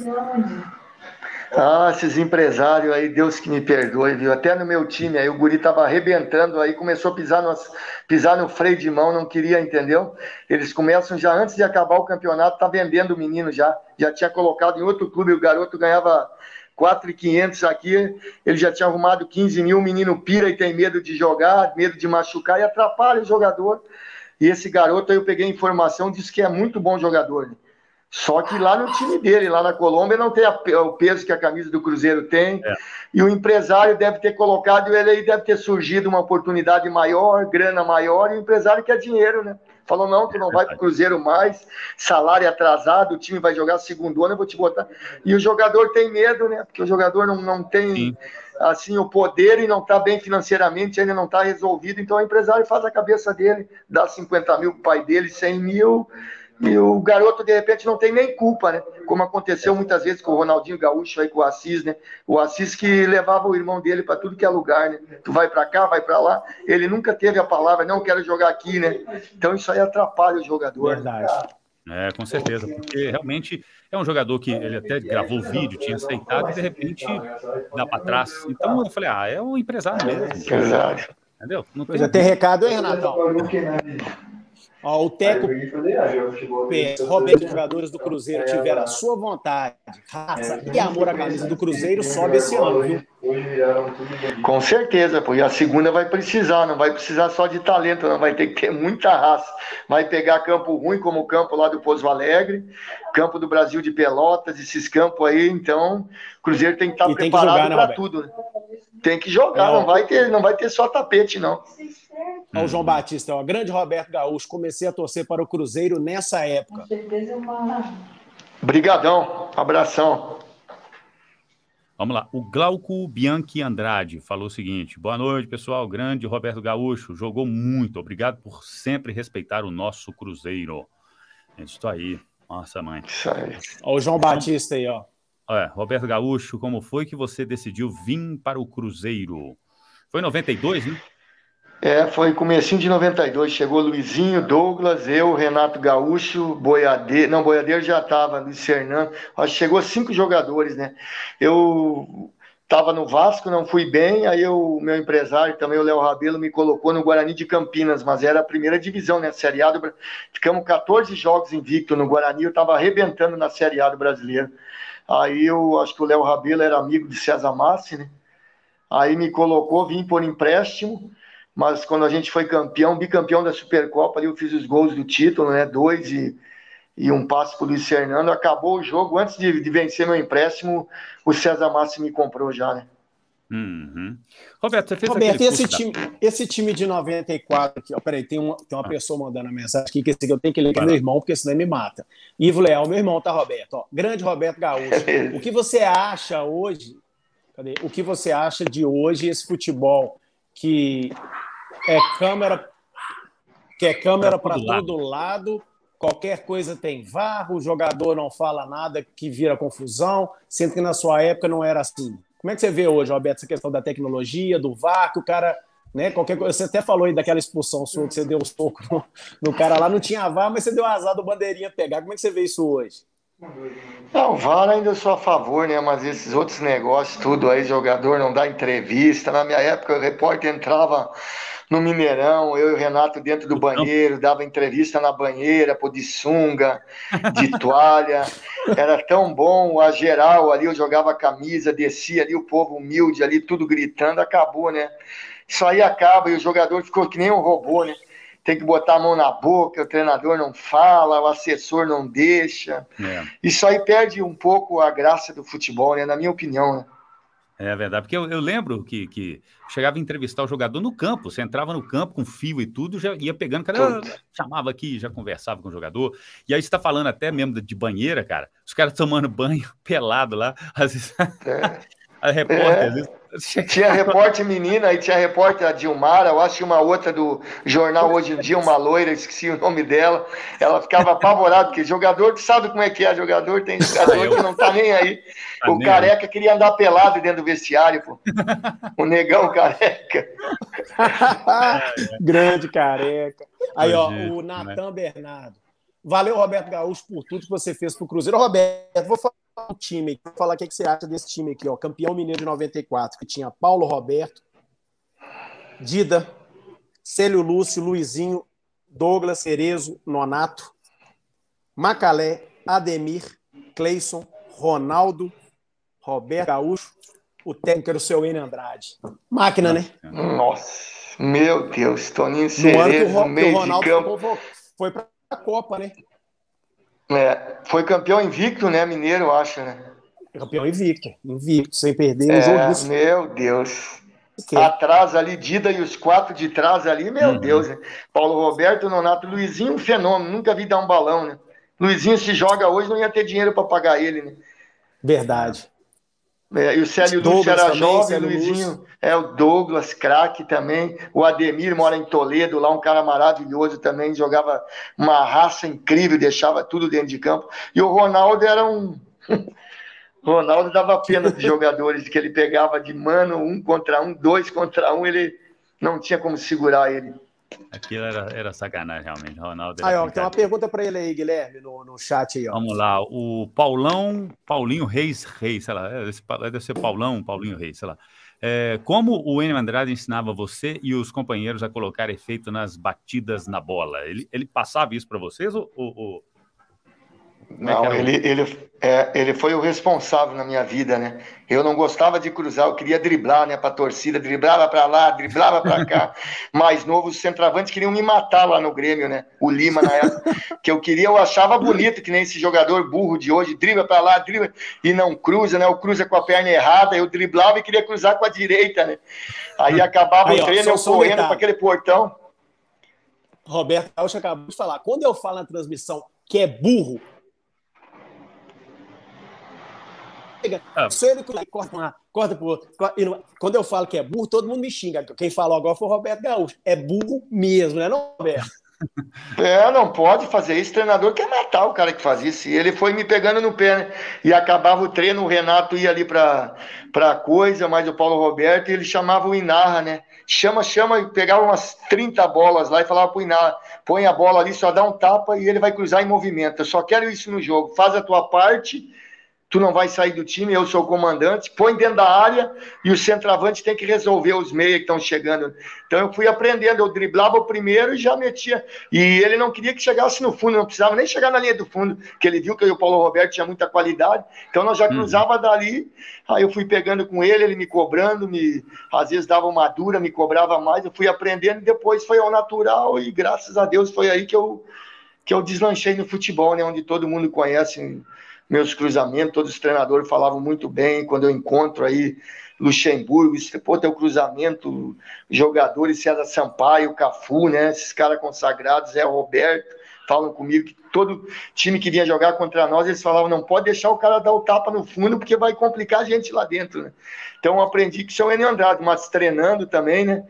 Ah, esses empresários aí, Deus que me perdoe, viu? Até no meu time aí, o guri tava arrebentando aí, começou a pisar no, pisar no freio de mão, não queria, entendeu? Eles começam já, antes de acabar o campeonato, tá vendendo o menino já. Já tinha colocado em outro clube, o garoto ganhava quatro mil e quinhentos aqui, ele já tinha arrumado quinze mil, o menino pira e tem medo de jogar, medo de machucar e atrapalha o jogador. E esse garoto aí eu peguei informação, disse que é muito bom jogador, né? Só que lá no time dele, lá na Colômbia, não tem a, o peso que a camisa do Cruzeiro tem. É. E o empresário deve ter colocado, ele aí deve ter surgido uma oportunidade maior, grana maior, e o empresário quer dinheiro, né? Falou, não, tu não vai pro Cruzeiro mais, salário atrasado, o time vai jogar segundo ano, eu vou te botar. E o jogador tem medo, né? Porque o jogador não, não tem, Sim. assim, o poder e não tá bem financeiramente, ainda não tá resolvido. Então o empresário faz a cabeça dele, dá cinquenta mil pro pai dele, cem mil... E o garoto, de repente, não tem nem culpa, né? Como aconteceu muitas vezes com o Ronaldinho Gaúcho, aí com o Assis, né? O Assis que levava o irmão dele para tudo que é lugar, né? Tu vai para cá, vai para lá. Ele nunca teve a palavra, não quero jogar aqui, né? Então isso aí atrapalha o jogador. Verdade. É, com certeza, porque realmente é um jogador que ele até gravou o vídeo, tinha aceitado e de repente dá para trás. Então eu falei, ah, é um empresário mesmo. Empresário. Entendeu? Não tem... tem recado aí, Renatão? Ó, o Teco P. Roberto, os jogadores do Cruzeiro tiveram a sua vontade, raça e amor à camisa do Cruzeiro, sobe esse ano, viu? Com certeza, pô. E a segunda vai precisar, não vai precisar só de talento, não vai ter que ter muita raça. Vai pegar campo ruim, como o campo lá do Pouso Alegre, campo do Brasil de Pelotas, esses campos aí, então o Cruzeiro tem que estar preparado para tudo, né? Tem que jogar, é, não vai ter, não vai ter só tapete, não. Olha o João Batista, ó, grande Roberto Gaúcho, comecei a torcer para o Cruzeiro nessa época. Com certeza é uma... Brigadão, abração. Vamos lá, o Glauco Bianchi Andrade falou o seguinte, boa noite, pessoal, grande Roberto Gaúcho, jogou muito, obrigado por sempre respeitar o nosso Cruzeiro. É isso aí, nossa mãe. Isso aí. Olha o João Batista aí, ó. É, Roberto Gaúcho, como foi que você decidiu vir para o Cruzeiro? Foi em noventa e dois, né? É, foi comecinho de noventa e dois, chegou Luizinho, Douglas, eu, Renato Gaúcho, Boiadeiro, não, Boiadeiro já estava, Luiz Fernando, acho que chegou cinco jogadores, né? Eu estava no Vasco, não fui bem, aí o meu empresário, também o Léo Rabelo, me colocou no Guarani de Campinas, mas era a primeira divisão, né? Série A do... Ficamos quatorze jogos invicto no Guarani, eu estava arrebentando na Série A do brasileiro. Aí eu acho que o Léo Rabelo era amigo de César Massi, né? Aí me colocou, vim por empréstimo, mas quando a gente foi campeão, bicampeão da Supercopa, ali eu fiz os gols do título, né? Dois e, e um passe pro Luiz Fernando. Acabou o jogo, antes de, de vencer meu empréstimo, o César Massi me comprou já, né? Uhum. Roberto, você fez Roberto, aquele esse time, da... esse time de noventa e quatro aqui, ó, peraí, tem uma, tem uma ah. pessoa mandando a mensagem aqui, que esse aqui eu tenho que ler com meu irmão, porque senão ele me mata. Ivo Leal, meu irmão, tá, Roberto? Ó, grande Roberto Gaúcho. O que você acha hoje, cadê? O que você acha de hoje esse futebol que é câmera, que é câmera para todo lado, qualquer coisa tem V A R, o jogador não fala nada que vira confusão, sendo que na sua época não era assim. Como é que você vê hoje, Roberto, essa questão da tecnologia, do V A R, que o cara, né, qualquer coisa, você até falou aí daquela expulsão sua, que você deu uns poucos no, no cara lá, não tinha V A R, mas você deu azar do bandeirinha pegar. Como é que você vê isso hoje? Não, o V A R ainda eu sou a favor, né? Mas esses outros negócios, tudo aí, jogador não dá entrevista. Na minha época, o repórter entrava no Mineirão, eu e o Renato dentro do banheiro, dava entrevista na banheira, pô, de sunga, de toalha. Era tão bom, a geral ali, eu jogava a camisa, descia ali, o povo humilde ali, tudo gritando, acabou, né? Isso aí acaba e o jogador ficou que nem um robô, né? Tem que botar a mão na boca, o treinador não fala, o assessor não deixa. É. Isso aí perde um pouco a graça do futebol, né? Na minha opinião, né? É verdade, porque eu, eu lembro que, que chegava a entrevistar o jogador no campo, você entrava no campo com fio e tudo, já ia pegando, cara, chamava aqui, já conversava com o jogador, e aí você tá falando até mesmo de banheira, cara, os caras tomando banho pelado lá, às vezes, é. a repórter, é. às vezes... Tinha repórter menina e tinha repórter a Dilmara, eu acho que uma outra do jornal Hoje em Dia, uma loira, esqueci o nome dela, ela ficava apavorada, porque jogador, tu sabe como é que é, jogador tem jogador que não tá nem aí, tá o nem careca aí. Queria andar pelado dentro do vestiário, pô. O negão careca. Grande careca. Aí, ó, o Natan Bernardo. Valeu, Roberto Gaúcho, por tudo que você fez pro Cruzeiro. Roberto, vou falar do time, vou falar o que você acha desse time aqui, ó. Campeão mineiro de noventa e quatro, que tinha Paulo Roberto, Dida, Célio Lúcio, Luizinho, Douglas, Cerezo, Nonato, Macalé, Ademir, Cleison, Ronaldo, Roberto Gaúcho, o técnico era o seu Enio Andrade. Máquina, né? Nossa, meu Deus, Toninho Cerezo, no, no meio de campo. Foi pra a Copa, né? É, foi campeão invicto, né? Mineiro, eu acho, né? Campeão invicto, invicto, sem perder é, um jogo disso. Meu Deus. Que? Atrás ali, Dida e os quatro de trás ali, meu uhum. Deus, né? Paulo Roberto, Nonato, Luizinho, um fenômeno, nunca vi dar um balão, né? Luizinho, se joga hoje, não ia ter dinheiro para pagar ele, né? Verdade. É, e o Célio Lúcio era também, jovem, o Luizinho Lúcio. É o Douglas, craque também. O Ademir mora em Toledo, lá um cara maravilhoso também, jogava uma raça incrível, deixava tudo dentro de campo. E o Ronaldo era um... Ronaldo dava pena dos jogadores, que ele pegava de mano, um contra um, dois contra um, ele não tinha como segurar ele. Aquilo era, era sacanagem, realmente. Ronaldo aí, ó, tem uma pergunta para ele aí, Guilherme, no, no chat aí, ó. Vamos lá, o Paulão, Paulinho Reis, Reis, sei lá, deve ser Paulão, Paulinho Reis, sei lá. É, como o Enio Andrade ensinava você e os companheiros a colocar efeito nas batidas na bola? Ele, ele passava isso para vocês ou... ou... Não, é ele, ele, é, ele foi o responsável na minha vida, né? Eu não gostava de cruzar, eu queria driblar, né, pra torcida, driblava pra lá, driblava pra cá. Mais novo, os centroavantes queriam me matar lá no Grêmio, né? O Lima, na época, que eu queria, eu achava bonito, que nem esse jogador burro de hoje, dribla pra lá, dribla e não cruza, né? Eu cruza com a perna errada, eu driblava e queria cruzar com a direita, né? Aí acabava aí, o treino, ó, eu correndo pra aquele portão. Roberto Gaúcho acabou de falar, quando eu falo na transmissão que é burro, ah. Sou ele que corta uma, corta pro outro. Quando eu falo que é burro, todo mundo me xinga. Quem falou agora foi o Roberto Gaúcho. É burro mesmo, né, não, Roberto? É, não pode fazer isso. O treinador quer matar o cara que faz isso. E ele foi me pegando no pé, né? E acabava o treino, o Renato ia ali pra, pra coisa, mas o Paulo Roberto, ele chamava o Inarra, né? Chama, chama, e pegava umas trinta bolas lá e falava pro Inarra, põe a bola ali, só dá um tapa e ele vai cruzar em movimento. Eu só quero isso no jogo. Faz a tua parte. Tu não vai sair do time, eu sou o comandante, põe dentro da área e o centroavante tem que resolver os meios que estão chegando. Então eu fui aprendendo, eu driblava o primeiro e já metia. E ele não queria que chegasse no fundo, não precisava nem chegar na linha do fundo, porque ele viu que eu e o Paulo Roberto tinha muita qualidade, então nós já cruzava uhum. dali, aí eu fui pegando com ele, ele me cobrando, me, às vezes dava uma dura, me cobrava mais, eu fui aprendendo e depois foi ao natural e graças a Deus foi aí que eu, que eu deslanchei no futebol, né, onde todo mundo conhece meus cruzamentos, todos os treinadores falavam muito bem, quando eu encontro aí Luxemburgo, esse, pô, teu cruzamento, jogadores, César Sampaio, Cafu, né, esses caras consagrados, Zé Roberto, falam comigo que todo time que vinha jogar contra nós, eles falavam, não pode deixar o cara dar o tapa no fundo, porque vai complicar a gente lá dentro, né. Então eu aprendi que sou o Enio Andrade, mas treinando também, né,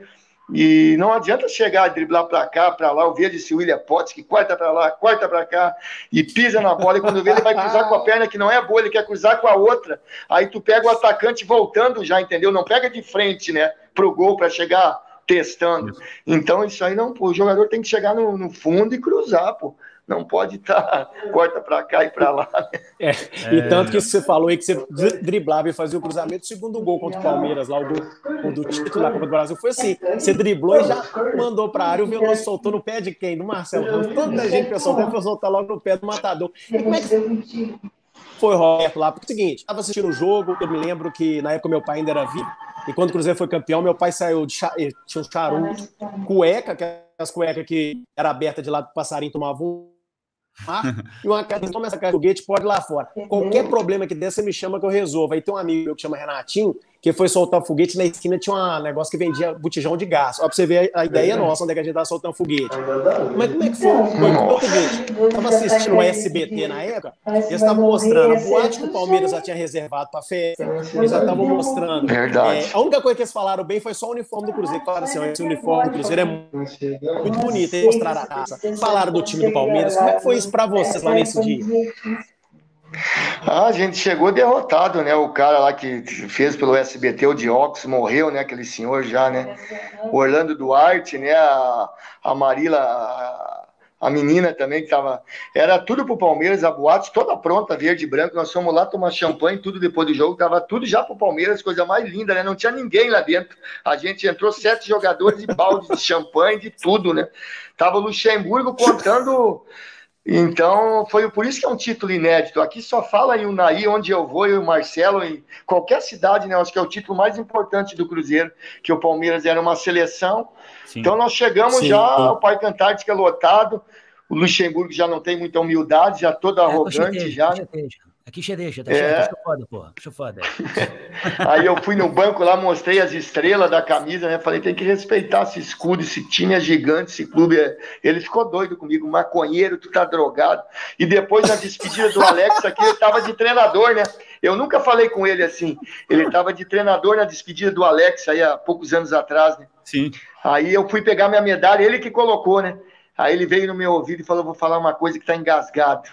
E não adianta chegar a driblar para cá, para lá. Eu vejo esse William Potts que corta para lá, corta para cá e pisa na bola. E quando vê, ele vai cruzar com a perna que não é boa, ele quer cruzar com a outra. Aí tu pega o atacante voltando já, entendeu? Não pega de frente, né, pro gol para chegar testando. Então isso aí não, pô, o jogador tem que chegar no, no fundo e cruzar, pô. Não pode estar tá, corta para cá e para lá. É, e é... tanto que você falou aí que você driblava e fazia o cruzamento, o segundo gol contra o Palmeiras, lá o gol do título da Copa do Brasil, foi assim, você driblou e já mandou para a área, o Veloso soltou no pé de quem? Do Marcelo Ramos, tanta gente pensou, até foi soltar logo no pé do matador. E como é que foi, Roberto, lá? Porque é o seguinte, estava assistindo o jogo, eu me lembro que na época meu pai ainda era vivo, e quando o Cruzeiro foi campeão, meu pai saiu de char... tinha um charuto, cueca, que as cuecas que era aberta de lado do passarinho, tomava um e uma casa, toma essa caixa de foguete, pode ir lá fora. Qualquer problema que der, você me chama que eu resolvo. Aí tem um amigo meu que chama Renatinho, que foi soltar o foguete, na esquina tinha um negócio que vendia botijão de gás. Ó, pra você ver a ideia nossa, onde é que a gente tá soltando foguete. Mas como é que foi? Foi o foguete. Eu tava assistindo o S B T na época, eles estavam mostrando a boate que o Palmeiras já tinha reservado pra festa, eles já estavam mostrando. Verdade. É, a única coisa que eles falaram bem foi só o uniforme do Cruzeiro. Falaram assim, ó, esse uniforme do Cruzeiro é muito bonito, eles mostraram a taça. Falaram do time do Palmeiras. Como é que foi isso pra vocês lá nesse dia? Ah, a gente chegou derrotado, né? O cara lá que fez pelo S B T, o Diox, morreu, né? Aquele senhor já, né? O Orlando Duarte, né? A, a Marila, a, a menina também que tava... Era tudo pro Palmeiras, a boate toda pronta, verde e branco. Nós fomos lá tomar champanhe, tudo depois do jogo. Tava tudo já pro Palmeiras, coisa mais linda, né? Não tinha ninguém lá dentro. A gente entrou sete jogadores e balde de champanhe, de tudo, né? Tava o Luxemburgo contando... Então, foi por isso que é um título inédito. Aqui só fala em Unai, onde eu vou, eu e o Marcelo, em qualquer cidade, né? Acho que é o título mais importante do Cruzeiro, que o Palmeiras era uma seleção. Sim. Então, nós chegamos Sim. já, o Parque Antártica é lotado, o Luxemburgo já não tem muita humildade, já todo é, arrogante, já. Né? Aqui você deixa, tá é. Deixa foda, porra. Deixa foda. Aí eu fui no banco lá, mostrei as estrelas da camisa, né? Falei, tem que respeitar esse escudo, esse time é gigante, esse clube é... Ele ficou doido comigo, maconheiro, tu tá drogado. E depois, na despedida do Alex aqui, ele tava de treinador, né? Eu nunca falei com ele assim. Ele tava de treinador na despedida do Alex, aí há poucos anos atrás, né? Sim. Aí eu fui pegar minha medalha, ele que colocou, né? Aí ele veio no meu ouvido e falou, vou falar uma coisa que tá engasgado.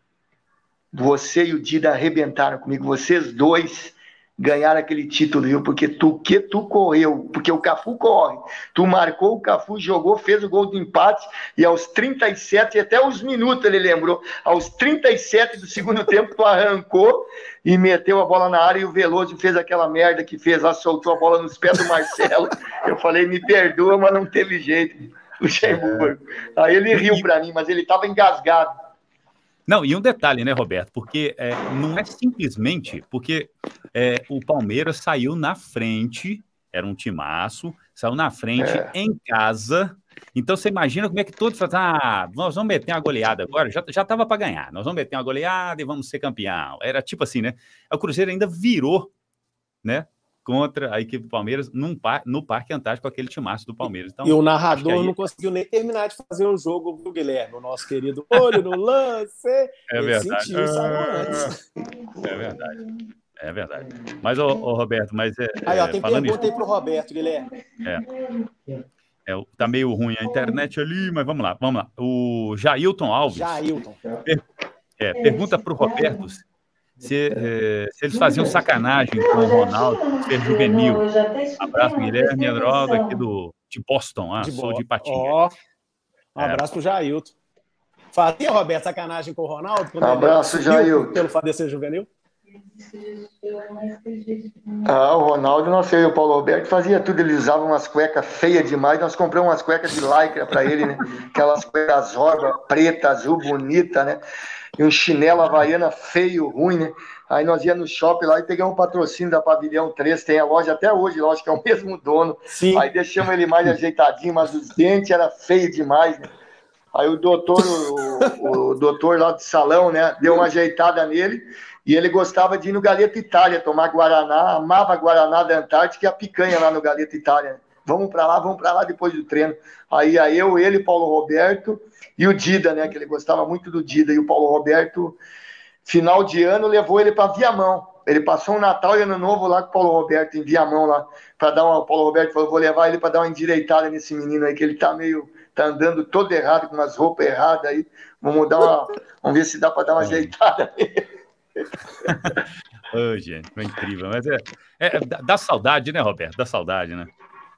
Você e o Dida arrebentaram comigo, vocês dois ganharam aquele título, viu? Porque tu que tu correu, porque o Cafu corre, tu marcou, o Cafu jogou, fez o gol do empate e aos trinta e sete, até os minutos ele lembrou, aos trinta e sete do segundo tempo tu arrancou e meteu a bola na área e o Veloso fez aquela merda que fez lá, soltou a bola nos pés do Marcelo. Eu falei, me perdoa, mas não teve jeito, Luxemburgo. Aí ele riu pra mim, mas ele tava engasgado. Não, e um detalhe, né, Roberto? Porque é, não é simplesmente porque é, o Palmeiras saiu na frente, era um timaço, saiu na frente é. em casa. Então você imagina como é que todos falam, ah, nós vamos meter uma goleada agora, já já estava para ganhar, nós vamos meter uma goleada e vamos ser campeão. Era tipo assim, né? O Cruzeiro ainda virou, né? Contra a equipe do Palmeiras num par, no Parque Antártico, aquele timaço do Palmeiras. Então, e o narrador aí... não conseguiu nem terminar de fazer o jogo, viu, Guilherme? O nosso querido olho no lance. É Ele verdade. sentiu, antes. É verdade. É verdade. Mas, ô, ô Roberto, mas é. Aí, ó, tem falando pergunta isso, aí pro Roberto, Guilherme. É. É, tá meio ruim a internet ali, mas vamos lá, vamos lá. O Jailton Alves. Jailton. Per, é, pergunta pro Roberto Se, é, se eles faziam sacanagem com o Ronaldo, ser juvenil. Abraço, Guilherme Androda, aqui do, de Boston, ah, de sou bo... de Patinga. Oh, um é. abraço pro Jailton. Fazia, Roberto, sacanagem com o Ronaldo? Um abraço, Jailton. Pelo fato de ser juvenil? Ah, o Ronaldo, não sei, o Paulo Roberto fazia tudo, ele usava umas cuecas feias demais, nós compramos umas cuecas de lycra para ele, né? Aquelas cuecas rosa, preta, azul, bonita, né? E um chinelo havaiana feio, ruim, né? Aí nós íamos no shopping lá e pegamos um patrocínio da Pavilhão três, tem a loja até hoje, lógico que é o mesmo dono. Sim. Aí deixamos ele mais ajeitadinho, mas os dentes eram feios demais, né? Aí o doutor, o, o doutor lá do salão, né, deu uma ajeitada nele e ele gostava de ir no Galeta Itália, tomar Guaraná, amava Guaraná da Antártica e a picanha lá no Galeta Itália. Vamos para lá, vamos para lá depois do treino. Aí, aí eu, ele, Paulo Roberto e o Dida, né, que ele gostava muito do Dida. E o Paulo Roberto, final de ano, levou ele para Viamão. ele passou um Natal e Ano Novo lá com o Paulo Roberto em Viamão lá, para dar uma, o Paulo Roberto falou, vou levar ele para dar uma endireitada nesse menino aí, que ele tá meio, tá andando todo errado, com umas roupas erradas aí, vamos dar uma, vamos ver se dá para dar uma ajeitada nele. Ô, gente, foi incrível, mas é, é, dá saudade, né, Roberto? Dá saudade, né?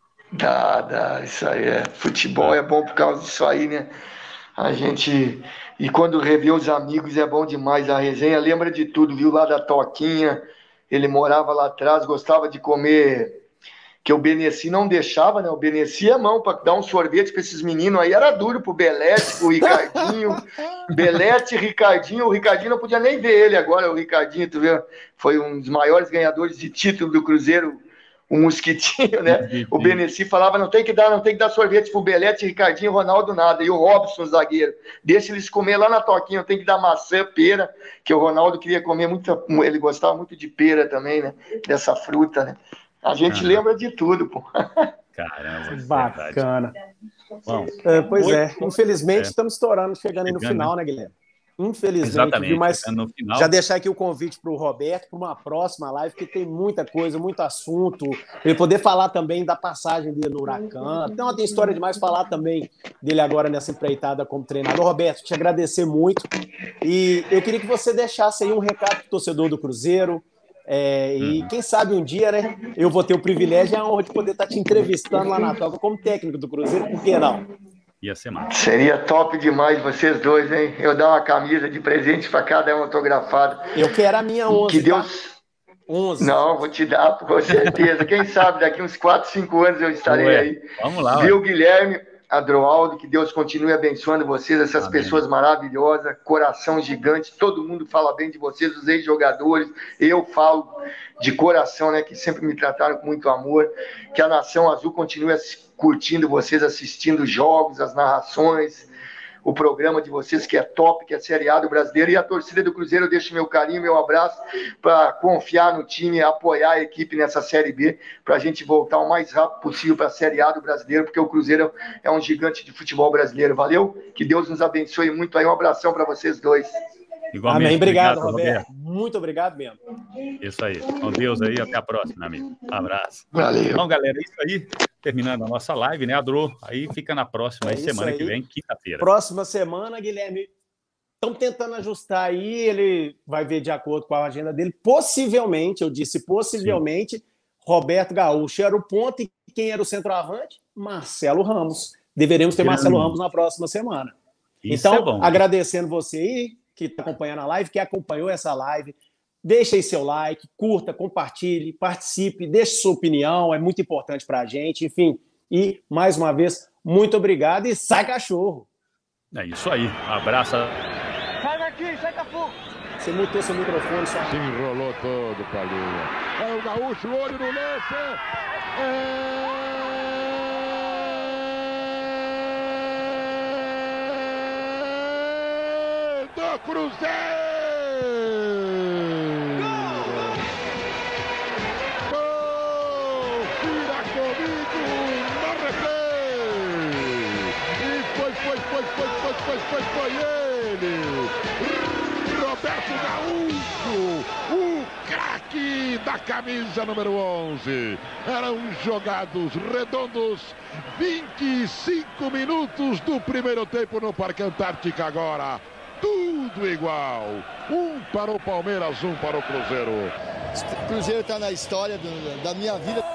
Dá, dá, isso aí é, futebol é bom por causa disso aí, né? A gente, e quando revê os amigos é bom demais, a resenha lembra de tudo, viu, lá da Toquinha, ele morava lá atrás, gostava de comer, que o Beneci não deixava, né, o Beneci é mão para dar um sorvete para esses meninos aí, era duro pro Belete, pro Ricardinho, Belete, Ricardinho, o Ricardinho não podia nem ver ele agora, o Ricardinho, tu vê, foi um dos maiores ganhadores de título do Cruzeiro, o Mosquitinho, né? O Beneci falava, não tem que dar, não tem que dar sorvete pro Belete, Ricardinho, Ronaldo, nada. E o Robson, zagueiro, deixa eles comer lá na Toquinha, tem que dar maçã, pera, que o Ronaldo queria comer muito, ele gostava muito de pera também, né? Dessa fruta, né? A gente ah. lembra de tudo, pô. Caramba, bacana. Bom, é, pois hoje, é, infelizmente é. estamos estourando, chegando aí no final, né, Guilherme? Infelizmente, Exatamente, viu? Mas no final... já deixar aqui o convite para o Roberto para uma próxima live, porque tem muita coisa, muito assunto. Ele poder falar também da passagem dele no Huracan. Então, tem história demais falar também dele agora nessa empreitada como treinador. Roberto, te agradecer muito. E eu queria que você deixasse aí um recado para o torcedor do Cruzeiro. É, e uhum. quem sabe um dia, né, eu vou ter o privilégio e a honra de poder estar te entrevistando lá na Toca como técnico do Cruzeiro, por que não? Ia ser massa. Seria top demais vocês dois, hein? Eu dar uma camisa de presente para cada um autografado. Eu quero a minha onze. Que Deus. Tá? onze. Não, vou te dar, com certeza. Quem sabe daqui uns quatro, cinco anos eu estarei ué, aí. Vamos lá. Viu, ué. Guilherme, Adroaldo, que Deus continue abençoando vocês, essas Amém. Pessoas maravilhosas, coração gigante, todo mundo fala bem de vocês, os ex-jogadores, eu falo de coração, né, que sempre me trataram com muito amor, que a Nação Azul continue curtindo vocês, assistindo jogos, as narrações, o programa de vocês que é top, que é a Série A do Brasileiro, e a torcida do Cruzeiro, eu deixo meu carinho, meu abraço, para confiar no time, apoiar a equipe nessa Série B, para a gente voltar o mais rápido possível para a Série A do Brasileiro, porque o Cruzeiro é um gigante de futebol brasileiro. Valeu? Que Deus nos abençoe muito aí, um abração para vocês dois. Igualmente. Amém. Obrigado, obrigado Roberto. Roberto. Muito obrigado mesmo. Isso aí. Com Deus aí, até a próxima, amigo. Um abraço. Valeu. Então, galera, é isso aí. Terminando a nossa live, né, Adro? Aí fica na próxima, é aí, semana aí. que vem, quinta-feira. Próxima semana, Guilherme. Estão tentando ajustar aí, ele vai ver de acordo com a agenda dele. Possivelmente, eu disse possivelmente, Sim. Roberto Gaúcho era o ponto e quem era o centroavante? Marcelo Ramos. Deveremos ter Grande. Marcelo Ramos na próxima semana. Isso então, é bom, agradecendo você aí, que está acompanhando a live, que acompanhou essa live. Deixe aí seu like, curta, compartilhe, participe, deixe sua opinião, é muito importante para a gente, enfim. E, mais uma vez, muito obrigado e sai cachorro! É isso aí, um abraço. Sai daqui, sai cachorro! Você mutou seu microfone, só... Se enrolou todo, Palinha. É o Gaúcho, olho no lance! É... do Cruzeiro! Foi, foi, foi ele, Roberto Gaúcho, o craque da camisa número onze. Eram jogados redondos, vinte e cinco minutos do primeiro tempo no Parque Antártica agora. Tudo igual, um para o Palmeiras, um para o Cruzeiro. O Cruzeiro está na história do, da minha vida.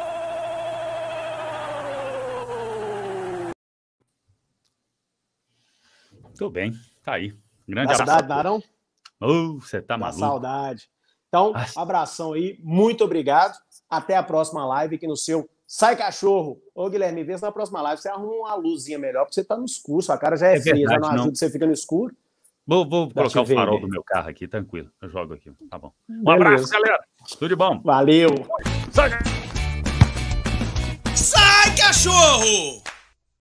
Tudo bem, tá aí. Grande Dá abraço. Saudade, Narão? Oh, você tá maluco. Dá saudade. Então, Nossa. abração aí, muito obrigado. Até a próxima live aqui no seu Sai Cachorro. Ô, Guilherme, vê se na próxima live você arruma uma luzinha melhor, porque você tá no escuro, sua cara já é, é fria, verdade, já não ajuda, não. Você fica no escuro. Vou, vou colocar o farol do meu carro aqui, tranquilo. Eu jogo aqui, tá bom. Um Beleza. abraço, galera. Tudo de bom. Valeu. Sai, Sai Cachorro!